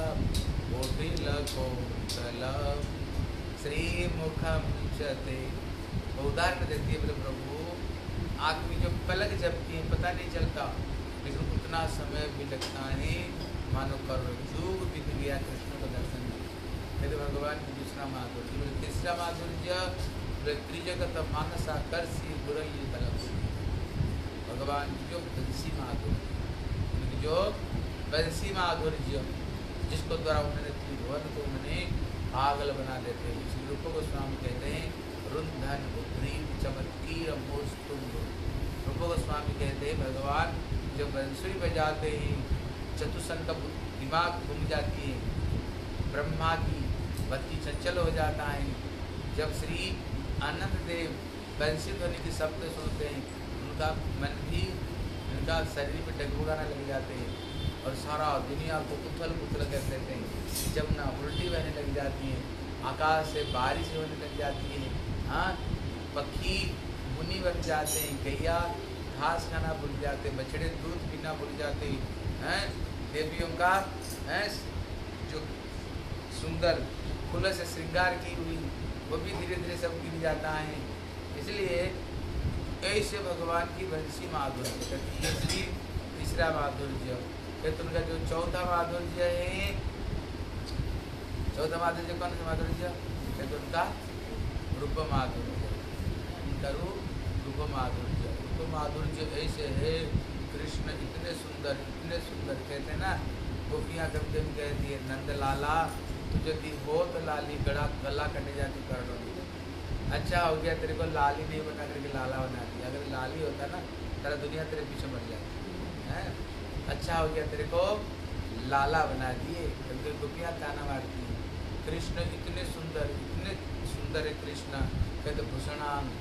कोटिलकोटलम श्रीमुखम चते। उदाहरण देती है बोले प्रभु आँख में जो पलक झपकी है पता नहीं चलता, लेकिन उतना समय भी लगता है मानो करोड़ युग बीत गया कृष्ण को दर्शन में। कहते भगवान की दूसरा माधुर्य। तीसरा माधुर्य त्रिजगत मानसाकर्षी बुरई तलब। भगवान की जो बंसी माधुर्य, जो बंसी माधुर्य जिसको द्वारा उन्होंने त्रिभुवन को उन्होंने पागल बना देते हैं। श्री रूप गोस्वामी कहते हैं रुंधन उद्रीम चमत्कीर मोस्तुंग। रूप गोस्वामी कहते हैं भगवान जब बंसुरी बजाते हैं चतुसन का दिमाग घूम जाती है, ब्रह्मा की भक्ति चंचल हो जाता है। जब श्री आनंद देव बंसी ध्वनि के शब्द सुनते हैं, उनका मन भी, उनका शरीर में डगमगाना लग जाते हैं और सारा दुनिया को उथल पुथल कर देते हैं। जमुना उल्टी बहने लग जाती है, आकाश से बारिश होने लग जाती है, पक्षी मुनि बन जाते हैं, गैया घास खाना भूल जाते, बछड़े दूध पीना भूल जाते हैं, देवियों का जो सुंदर फूलों से श्रृंगार की हुई वो भी धीरे धीरे सब गिर जाता है। इसलिए ऐसे भगवान की बंसी माधुर्य कहती है। श्री तीसरा माधुर्य कहते उनका जो चौथा माधुर्य है, चौथा माधुर्य कौन सा माधुर्य? कहते उनका रूप माधुर्य। उनका रूप माधुर्य, रूप माधुर्य ऐसे है कृष्ण इतने सुंदर कहते हैं ना, गोपियाँ कभी कभी कहती है नंद लाला तुझे दी बहुत लाली गला कटे जाती कर दो। अच्छा हो गया तेरे को लाली नहीं बना करके लाला बना दिया। अगर लाली होता ना सारा दुनिया तेरे पीछे मर जाती है। अच्छा हो गया तेरे को लाला बना दिए, क्योंकि गोपियाँ ताना मारती हैं। कृष्ण इतने सुंदर है कृष्ण। कहते भूषणांग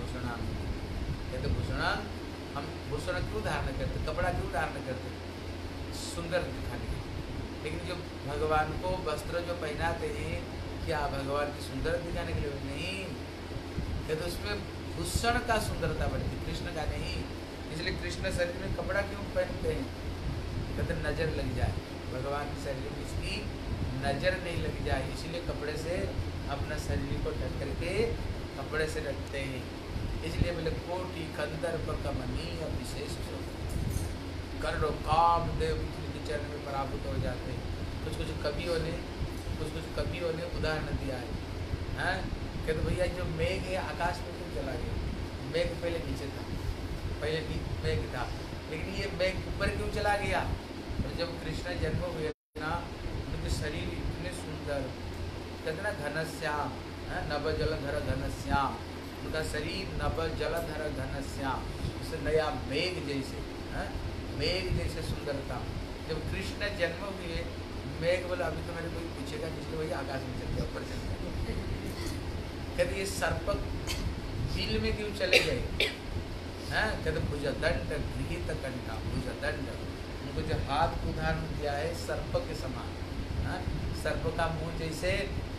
कहते भूषणांग। हम भूषण क्यों धारण करते, कपड़ा क्यों धारण करते? सुंदर दिखाने के लिए। लेकिन जो भगवान को वस्त्र जो पहनाते हैं क्या भगवान की सुंदर दिखाने के लिए नहीं, कहते उसमें भूषण का सुंदरता बढ़ती, कृष्ण का नहीं। इसलिए कृष्ण शरीर में कपड़ा क्यों पहनते हैं, कहते नजर लग जाए, भगवान के शरीर में इसकी नजर नहीं लग जाए, इसीलिए कपड़े से अपना शरीर को ढक करके कपड़े से रखते हैं। इसलिए बोले कोटि कंदर्प कमनीय विशेष करोड़ों कामदेव के चरण में पराभूत हो जाते हैं। कुछ कुछ कवियों ने उदाहरण दिया है, हैं? कहते भैया जो मेघ है आकाश में क्यों चला गया, मेघ पहले नीचे था, पहले मेघ था, लेकिन ये मेघ ऊपर क्यों चला गया। और जब कृष्ण जन्म हुए ना, उनके शरीर इतने सुंदर, कहते ना घनश्याम, नभ जलधर घनश्याम, उनका शरीर नभ जलधर घनश्याम, जैसे नया मेघ जैसे, मेघ जैसे सुंदरता। जब कृष्ण जन्म हुए, मेघ बोला अभी तो मेरे कोई पूछेगा जिसके भैया आकाश में चल गया, ऊपर चल गया। कहते ये सर्प बिल में क्यों चले गए, कहते भुजदंड गृहीत कंठा, भुजदंड, उनको जो हाथ को उदाहरण दिया है सर्प के समान, सर्प का मुंह जैसे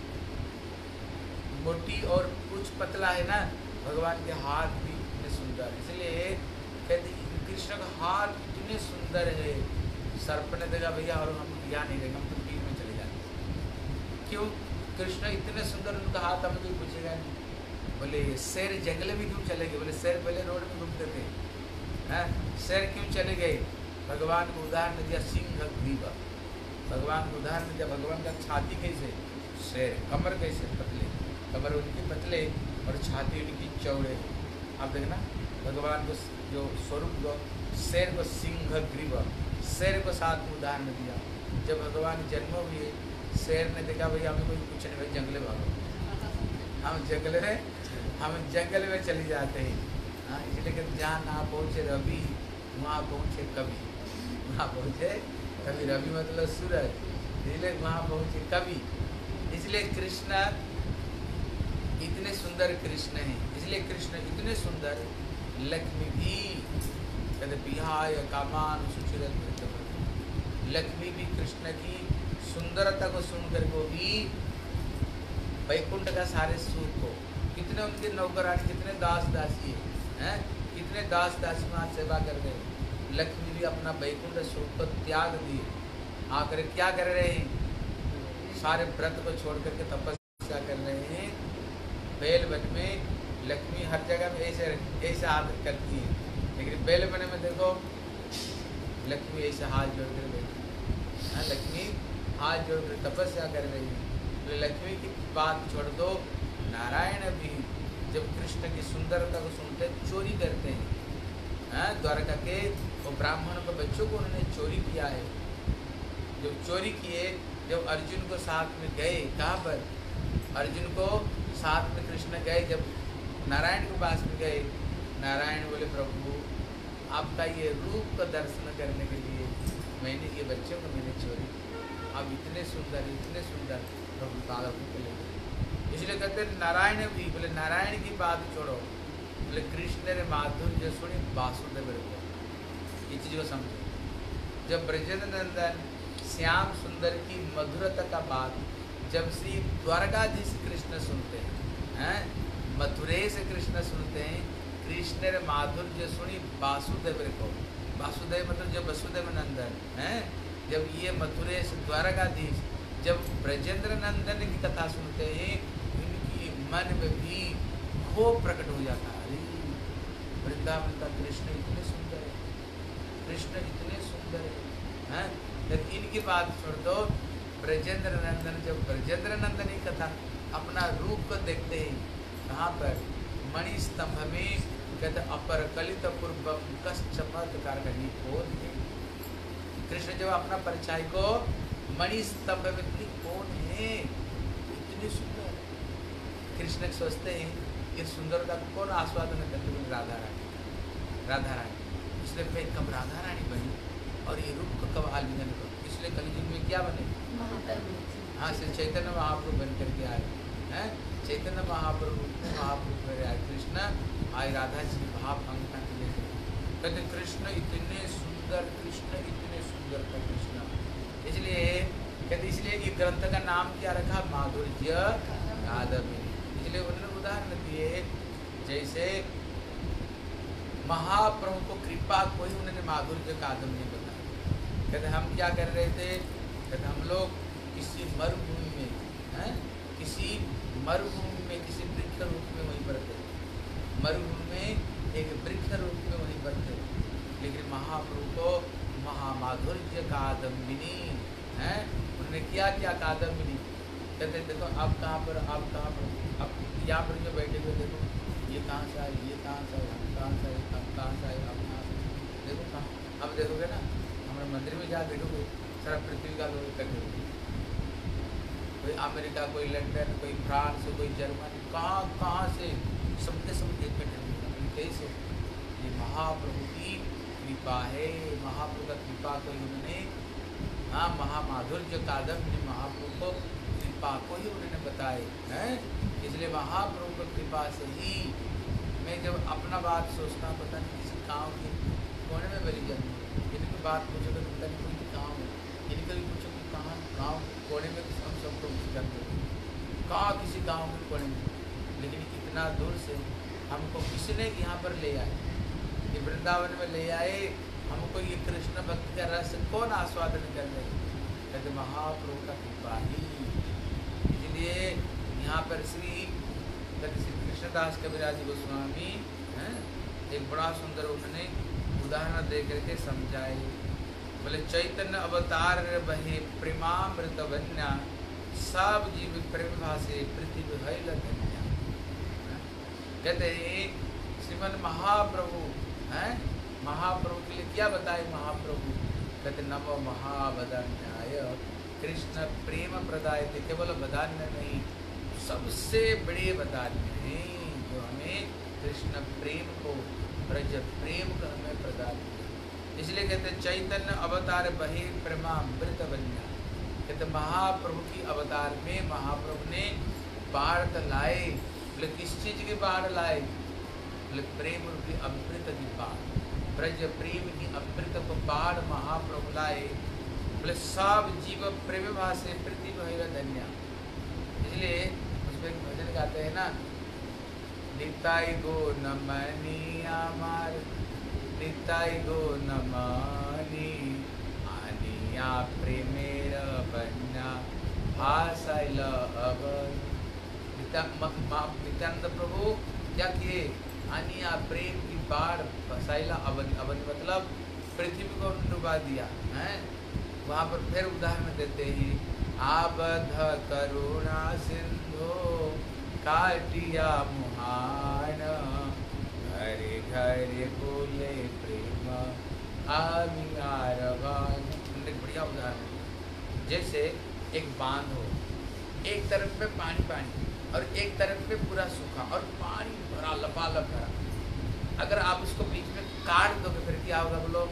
मोटी और कुछ पतला है ना, भगवान के हाथ भी इतने सुंदर, इसलिए कहते कृष्ण का हाथ इतने सुंदर है। सर्प ने देखा भैया और हम यहाँ नहीं रहेंगे, हम तो बीच में चले जाएंगे। क्यों, कृष्ण इतने सुंदर, उनका हाथ हमें कोई पूछेगा नहीं। बोले शेर जंगल में क्यों चले गए, बोले शेर पहले रोड में घूमते थे, शेर क्यों चले गए, भगवान को उदाहरण दिया सिंह ग्रीव, भगवान को उदाहरण दिया, भगवान का छाती कैसे शेर, कमर कैसे पतले, कमर उनकी पतले और छाती उनकी चौड़े। आप देखना भगवान को जो स्वरूप को शेर को सिंह ग्रीव, शेर को साथ में उदाहरण दिया। जब भगवान जन्म हुए, शेर ने देखा भैया हमें कोई कुछ नहीं, भाई जंगल भागो, हम जंगल में चले जाते हैं। इसलिए कि जहाँ ना पहुँचे रवि वहाँ पहुँचे कवि, वहाँ पहुँचे कवि, रवि मतलब सूरज, इसलिए वहाँ पहुँचे कवि। इसलिए कृष्ण इतने सुंदर कृष्ण हैं, इसलिए कृष्ण इतने सुंदर, लक्ष्मी भी कहते बिहाय कामान सुचिरत, लक्ष्मी भी कृष्ण की सुंदरता को सुनकर को भी वैकुंठ का सारे सुख को, कितने उनके नौकरानी, कितने दास दासी हैं, कितने दास दासी वहाँ सेवा कर रहे हैं। लक्ष्मी भी अपना वैकुंठ सुख को त्याग दिए, आकर क्या कर रहे हैं, सारे व्रत को छोड़ करके तपस्या कर रहे हैं। बेल वन में लक्ष्मी हर जगह में ऐसे हाथ करती है, लेकिन बेल वन में देखो लक्ष्मी ऐसे हाथ जोड़ कर बैठी, लक्ष्मी हाथ जोड़ कर तपस्या कर रही है। तो लक्ष्मी की बात छोड़ दो, नारायण भी जब कृष्ण की सुंदरता को सुनते चोरी करते हैं, द्वारका के वो ब्राह्मण को बच्चों को उन्होंने चोरी किया है। जब चोरी किए, जब अर्जुन को साथ में गए, कहाँ पर अर्जुन को साथ में कृष्ण गए, जब नारायण के पास में गए, नारायण बोले प्रभु आपका ये रूप का दर्शन करने के लिए मैंने ये बच्चों को मैंने चोरी, अब इतने सुंदर प्रभु ताला के लिए। इसलिए कहते नारायण भी, बोले नारायण की बात छोड़ो, बोले कृष्ण ने माधुर्य सुनी वासुदेव को, ये चीज़ को समझो। जब ब्रजेंद्र नंदन श्याम सुंदर की मधुरता का बात जब श्री द्वारकाधीश कृष्ण सुनते हैं, मथुरे से कृष्ण सुनते हैं, कृष्ण ने माधुर्य सुनी वासुदेव को, वासुदेव मतलब जब वसुदेव नंदन हैं, जब ये मथुरे से द्वारकाधीश जब ब्रजेंद्र नंदन की कथा सुनते हैं, उनकी मन में भी क्षोभ प्रकट हो जाता है। वृंदावन का कृष्ण इतने सुंदर है, कृष्ण इतने सुंदर है, लेकिन इनकी बात छोड़ दो। ब्रजेंद्र नंदन जब ब्रजेंद्र नंदन की कथा अपना रूप को देखते हैं, कहाँ पर मणि स्तंभ में, कहते अपर कलित पूर्व चमत्कार का कौन है, कृष्ण जब अपना परछाई को मणि स्तंभ में कौन है, इतनी सुंदर। कृष्ण सोचते हैं ये सुंदरता को कौन आस्वादन करते हैं, राधा रानी, इसलिए मैं कब राधा रानी बनी और ये रूप को कब आलिंगन करूँ, इसलिए कलियुग में क्या बने, हाँ श्री चैतन्य महाप्रभु बन करके आए हैं, चैतन्य महाप्रभु कर आए, कृष्ण आए राधा जी भाव अंगना के लिए। कहते कृष्ण इतने सुंदर, कृष्ण इतने सुंदर, सुंदर था कृष्ण। इसलिए कहते इसलिए ये ग्रंथ का नाम क्या रखा, माधुर्य कादम्बिनी। इसलिए उन्होंने उदाहरण दिए, जैसे महाप्रभु को कृपा कोई उन्होंने माधुर्य कादम्बिनी बताया। कहते हम क्या कर रहे थे, कहते हम लोग किसी मरुभूमि में हैं, किसी मरुभूमि में किसी वृक्ष रूप में वहीं पर थे, मरुभूमि में एक वृक्ष रूप में वहीं पर थे। लेकिन महाप्रभु को महामाधुर्य कादम्बिनी है, उन्होंने क्या क्या कादम्बिनी। कहते देखो आप कहाँ पर, आप कहाँ पर, आप यहाँ पर जो बैठे हुए देखो, ये कहाँ से आए, ये कहाँ से आए, हम कहाँ से आए, हम कहाँ से आए, हम कहाँ से, देखो कहाँ। अब देखोगे ना हमारे मंदिर में जहाँ देखोगे सारा पृथ्वी का लोग इकट्ठे होंगे, कोई अमेरिका, कोई लंदन, कोई फ्रांस, कोई जर्मनी, कहाँ कहाँ से सबके सब इकट्ठे होंगे। कैसे, ये महाप्रभु की कृपा है, महाप्रभु का कृपा को उन्होंने, हाँ महामाधुर्य कादम्बिनी महाप्रभु को कृपा को ही उन्होंने बताए हैं। इसलिए महाप्रभु की कृपा से ही मैं जब अपना बात सोचता हूँ, पता नहीं किसी गाँव के कोने में मेरी जन्म, इनकी बात पूछो तो पता नहीं कोई गाँव है, इनका भी पूछो कि कहाँ गाँव कोने में हम सबको करते कहाँ किसी गाँव के कोने में, लेकिन इतना दूर से हमको किसने यहाँ पर ले आए, ये वृंदावन में ले आए, हमको ये कृष्ण भक्ति का रस कौन आस्वादन कर रहे, कहते महाप्रभु का कृपा ही। इसलिए यहाँ पर श्री कृष्णदास कविराज गोस्वामी हैं, एक बड़ा सुंदर उन्होंने उदाहरण दे करके समझाए। बोले चैतन्य अवतार बहे प्रेमामृत बन्या, सब जीव प्रेम भाषे पृथ्वी भैल धन्या। कहते हैं श्रीमन महाप्रभु हैं, महाप्रभु के लिए क्या बताए महाप्रभु, कहते नमो महावदान्याय कृष्ण प्रेम प्रदाय थे। केवल वदान्य नहीं, सबसे बड़े वदान्य हैं जो हमें कृष्ण प्रेम को, ब्रज प्रेम को हमें प्रदान किया। इसलिए कहते चैतन्य अवतार बहे प्रेमामृत बन्या। कहते महाप्रभु की अवतार में महाप्रभु ने बाढ़ लाए। बोले किस चीज की बाढ़ लाए, बोले प्रेम रूपी अमृत की बाढ़, ब्रज प्रेम की अमृत को बाढ़ महाप्रभु लाए। बोले सब जीव प्रेम भाषे पृथ्वी भैल धन्या। इसलिए उसमें एक भजन गाते हैं ना, निताई गो नमनी आमार, निताई गो नमनी आनिया प्रेमेर बन्या भाषाइल अवन। नित्यानंद प्रभु क्या किए, आनिया प्रेम की बाढ़ भाषाइला अवन, अवन मतलब पृथ्वी को डुबा दिया है। वहाँ पर फिर उदाहरण देते हैं, आबद्ध करुणा सिंधु काटिया मुहान, घरे घरे बोले प्रेम आमियारवान। बढ़िया उदाहरण, जैसे एक बांध हो, एक तरफ पे पानी पानी और एक तरफ पे पूरा सूखा और पानी भरा लपालप भरा। अगर आप उसको बीच में काट दोगे फिर क्या होगा बोलो,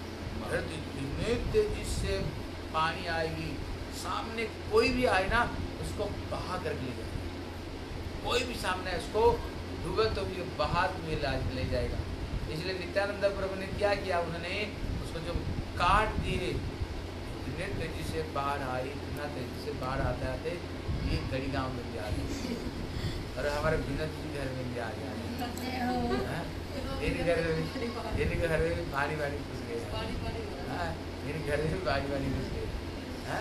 धीमे तेजी से पानी आएगी, सामने कोई भी आए ना उसको बहा कर ले जाएगा, कोई भी सामने उसको डूबे तो भी बहा में ले जाएगा। इसलिए नित्यानंद प्रभु ने क्या किया, उन्होंने उसको जो काट दिए, इतने तेजी से बाढ़ आई, इतना तेजी से बाढ़ आते आते ये गड़ी गाँव में भी आ गई और हमारे विनोद जी घर में भी आ गया, इनके घर में भी पानी पानी घुस गया, इनके घर में भी पानी पानी घुस गया।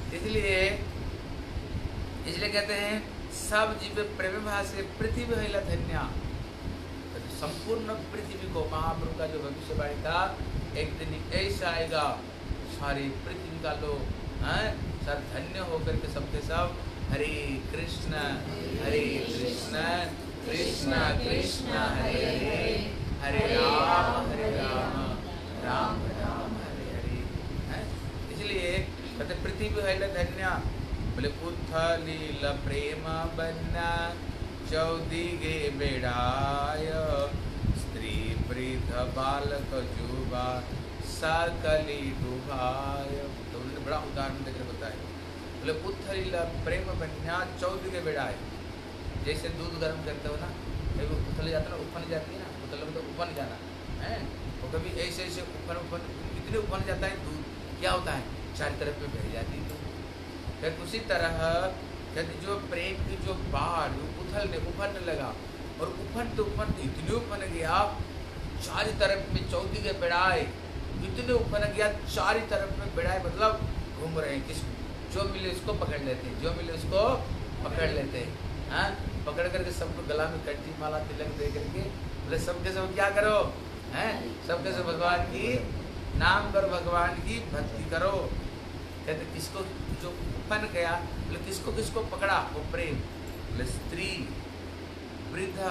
इसलिए कहते हैं सब जीव प्रेम भाषे पृथ्वी भैल धन्या। संपूर्ण पृथ्वी को महाप्रभु का जो भविष्यवाणी था, एक दिन ऐसा आएगा सारी पृथ्वी का लोग सर धन्य होकर के सबके सब हरे कृष्ण कृष्ण कृष्ण हरे हरे, हरे राम राम राम हरे हरे। इसलिए कहते पृथ्वी भैल धन्या। बोले उथलील प्रेम बन्या, चौदिगे बेड़ाय, स्त्री वृद्ध बालक जुबा सकली डुबाय। तो उन्होंने बड़ा उदाहरण देकर बताया। बोले उथलील प्रेम बन्या, चौदिगे बेड़ाय। जैसे दूध गर्म करते हो ना, कभी उथल जाता है ना, उफन जाती है ना, उथल तो उफन जाना है, और कभी ऐसे ऐसे उफन इतने उफन जाता है दूध क्या होता है, चार तरफ में बह जाती है। कहते उसी तरह कहते जो प्रेम की जो बाढ़ उफरने लगा, और उफनते इतने उफन गया, चार तरफ में चौथी के बेड़ाए इतने उफन गया, चार तरफ में बेड़ाए मतलब घूम रहे हैं, किस जो मिले उसको पकड़ लेते हैं, जो मिले उसको पकड़ लेते हैं। हाँ, पकड़ करके सबको गला में कंठी माला तिलक दे करके बोले सबके सब क्या करो, हैं सबके सब भगवान की नाम करो, भगवान की भक्ति करो। कहते किसको जो बन गया, बोले किसको किसको पकड़ा, वो प्रेम, बोले स्त्री, वृद्ध,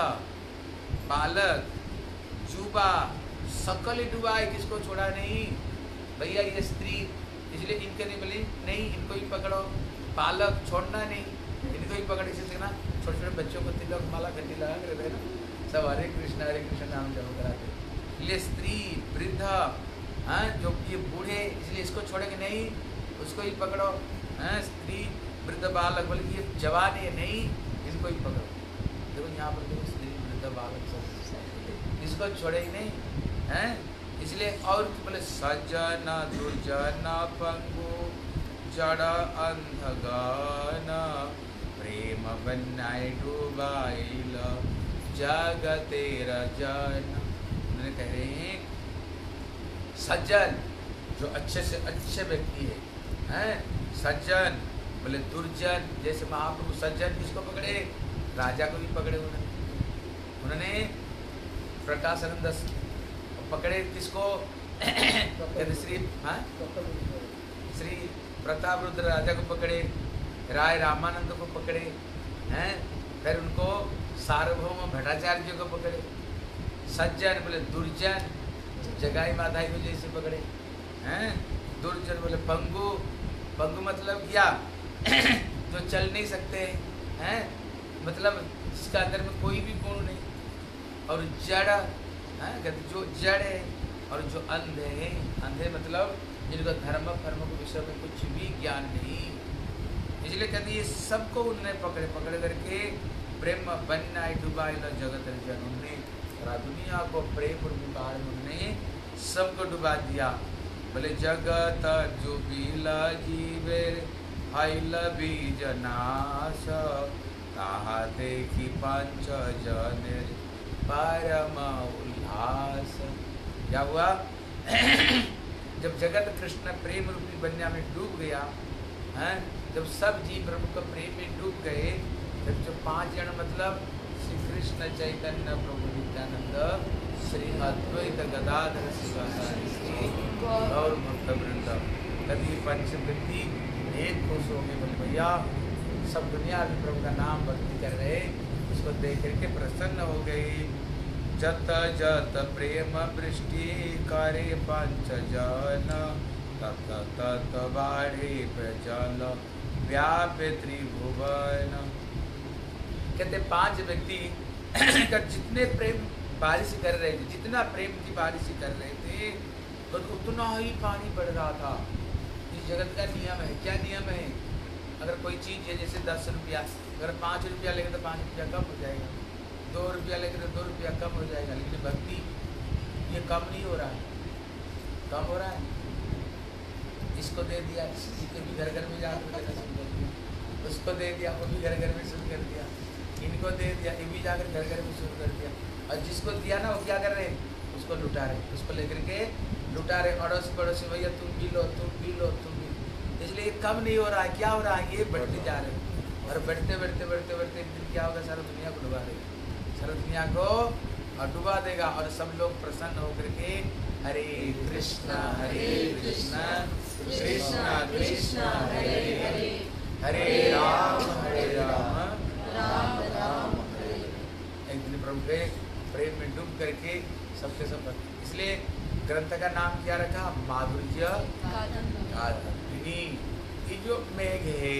बालक, युवा, सकल डुबाए, किसको छोड़ा नहीं। भैया ये स्त्री इसलिए इनके नहीं बोली नहीं, इनको ही पकड़ो। बालक छोड़ना नहीं, इनको ही पकड़ के ना, छोटे छोटे बच्चों को तिलक माला घंटी लगा कर रहे ना, सब हरे कृष्ण नाम जप कराते। इसलिए स्त्री, वृद्ध, हाँ जो ये बूढ़े, इसलिए इसको छोड़ेंगे नहीं, उसको ही पकड़ो। हाँ, स्त्री, वृद्ध, बालक, बल्कि ये जवान है नहीं, इनको ही पकड़ो। देखो यहाँ पर देखो स्त्री, वृद्ध, बालक सब, इसको छोड़े ही नहीं, हैं। इसलिए और बोले सज्जन दुर्जन पंगु जड़ अंधगान प्रेम बनाए डूबाइल जगतेर जन। उन्होंने कह रहे हैं सज्जन जो अच्छे से अच्छे व्यक्ति हैं, सज्जन बोले दुर्जन, जैसे महाप्रभु सज्जन किसको पकड़े, राजा को भी पकड़े उन्होंने प्रकाशानंद पकड़े किसको श्री, हाँ श्री प्रताप रुद्र राजा को पकड़े, राय रामानंद को पकड़े हैं, फिर उनको सार्वभौम भट्टाचार्य को पकड़े। सज्जन बोले दुर्जन, जगाई माधाई को जैसे पकड़े हैं। दुर्जन बोले पंगु, पंगु मतलब क्या जो चल नहीं सकते हैं, मतलब जिसका अंदर में कोई भी गुण नहीं। और जड़, कहते जो जड़ है, और जो अंधे हैं, अंधे मतलब जिनको धर्म फर्म के विषय में कुछ भी ज्ञान नहीं। इसलिए कहते ये सबको उन्होंने पकड़े करके प्रेम बनना डुबाई जगत जन, उन्होंने सारा दुनिया को प्रेम और बुकार में उन्होंने सबको डुबा दिया। बोले जगत जो बीला जीवे हाइल बीज नाश ताहा देखी पंच जने परम उल्लास। क्या हुआ जब जगत कृष्ण प्रेम रूपी बन्या में डूब गया, हैं, जब सब जीव प्रभु का प्रेम में डूब गए, जब जो 5 जन मतलब श्री कृष्ण चैतन्य प्रभु नित्यानंद श्री अद्वैत गदाधर शिवाचार्य श्री गौर भक्त वृंद, कभी पंचवृत्ति एक खुश हो गए। बोले भैया सब दुनिया भी प्रभु का नाम भक्ति कर रहे, उसको देख करके प्रसन्न हो गई। जत जत प्रेम वृष्टि करे पंच जन तत तत बाढ़े प्रजल व्याप त्रिभुवन। कहते 5 व्यक्ति का जितने प्रेम बारिश कर रहे थे, जितना प्रेम की बारिश कर रहे थे, तो उतना ही पानी बढ़ रहा था। इस जगत का नियम है, क्या नियम है, अगर कोई चीज़ है जैसे 10 रुपया, अगर 5 रुपया लेंगे तो 5 रुपया कम हो जाएगा, 2 रुपया लेंगे तो 2 रुपया कम हो जाएगा। लेकिन भक्ति ये कम नहीं हो रहा है, कम हो रहा है। इसको दे दिया, इसके भी घर घर में जाकर देना शुरू कर दिया, उसको दे दिया, वो भी घर घर में शुरू कर दिया, इनको दे दिया, ये भी जाकर घर घर में शुरू कर दिया। और जिसको दिया ना वो क्या कर रहे, उसको लुटा रहे, उसको लेकर के लुटा रहे। अड़ोसी पड़ोसी भैया तुम भी लो, तुम भी लो, तुम भी। इसलिए कम नहीं हो रहा है, क्या हो रहा है, ये बढ़ते जा रहे हैं। और बढ़ते बढ़ते बढ़ते बढ़ते एक दिन क्या होगा, सारा दुनिया को डुबा देगा, सारा दुनिया को और डुबा देगा। और सब लोग प्रसन्न होकर के हरे कृष्णा कृष्णा कृष्णा हरे हरे, हरे राम राम राम हरे। एक दिन प्रभु के प्रेम में डूब करके सबके सब। इसलिए ग्रंथ का नाम क्या रखा, माधुर्य कादम्बिनी। ये जो मेघ है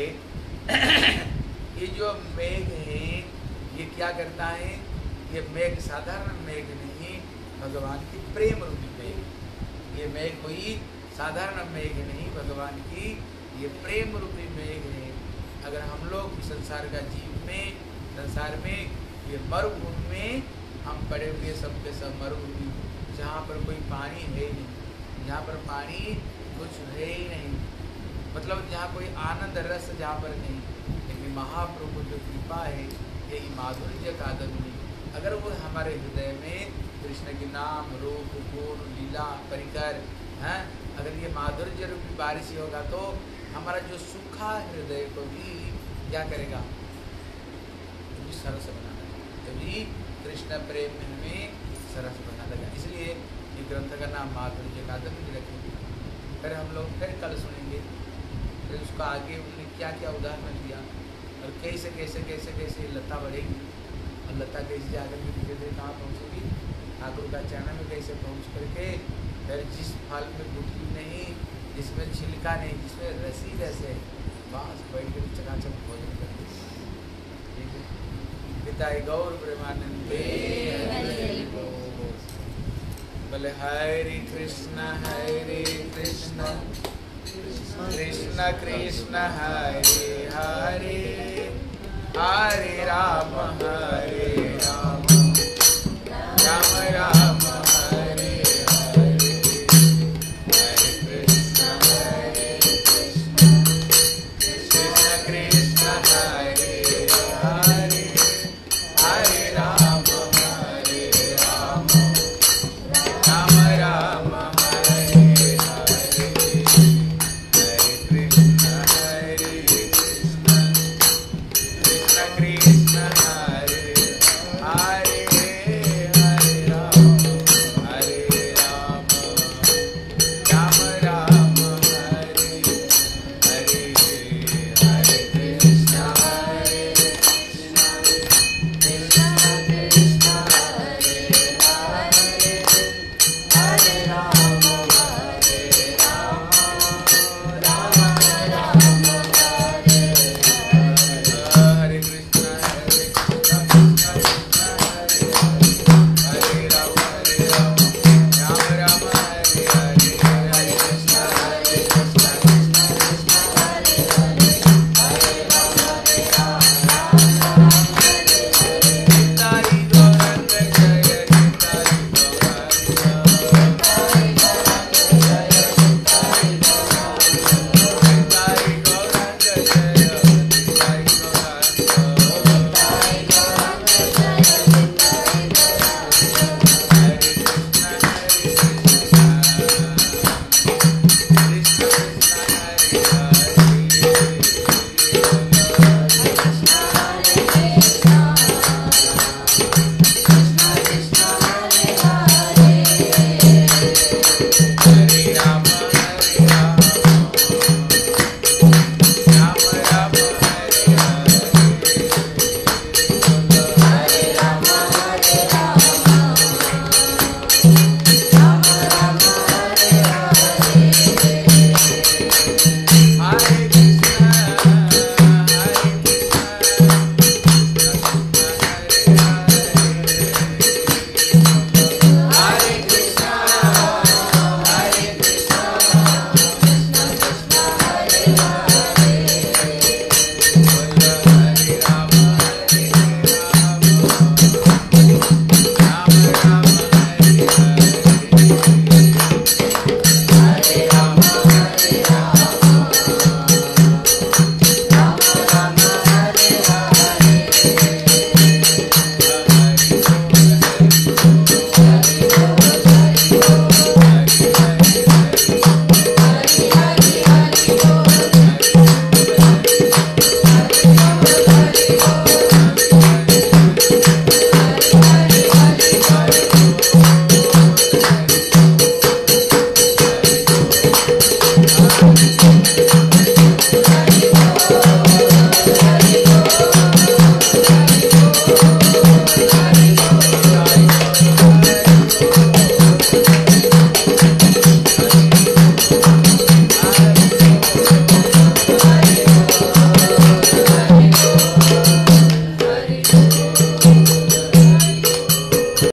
ये जो मेघ है ये क्या करता है, ये मेघ साधारण मेघ नहीं, भगवान की प्रेम रूपी मेघ। ये मेघ कोई साधारण मेघ नहीं, भगवान की ये प्रेम रूपी मेघ है। अगर हम लोग संसार का जीव में, संसार में ये मरुभूमि में हम पड़े हुए सबके सब मरुभूमि, जहाँ पर कोई पानी है नहीं, जहाँ पर पानी कुछ है ही नहीं, मतलब जहाँ कोई आनंद रस जहाँ पर नहीं। लेकिन महाप्रभु जो कृपा है, यही माधुर्य कादम्बिनी, अगर वो हमारे हृदय में कृष्ण के नाम रूप गुण लीला परिकर हैं, अगर ये माधुर्य रूपी बारिश ही होगा तो हमारा जो सूखा हृदय को भी क्या करेगा, तो भी सरस बना देगा, तभी कृष्ण प्रेम में हमें सरस बना देगा। इसलिए ये ग्रंथ का नाम माधुर्य कादम्बिनी रखेंगे। फिर हम लोग फिर कल सुनेंगे, फिर उसका आगे उन्होंने क्या क्या उदाहरण दिया और कैसे कैसे कैसे कैसे लता बढ़ेगी और लता कैसे जाकर के धीरे धीरे कहाँ पहुँचेगी, ठाकुर का चरण में कैसे पहुँच करके फिर जिस फल में गुठली नहीं, जिसमें छिलका नहीं, जिसमें रसी रसे, बस बैठ कर चकाचक भोजन करते। ठीक है, पिताई गौर प्रेमानंदे बोले हरे कृष्ण कृष्ण कृष्ण हरे हरे, हरे राम हरे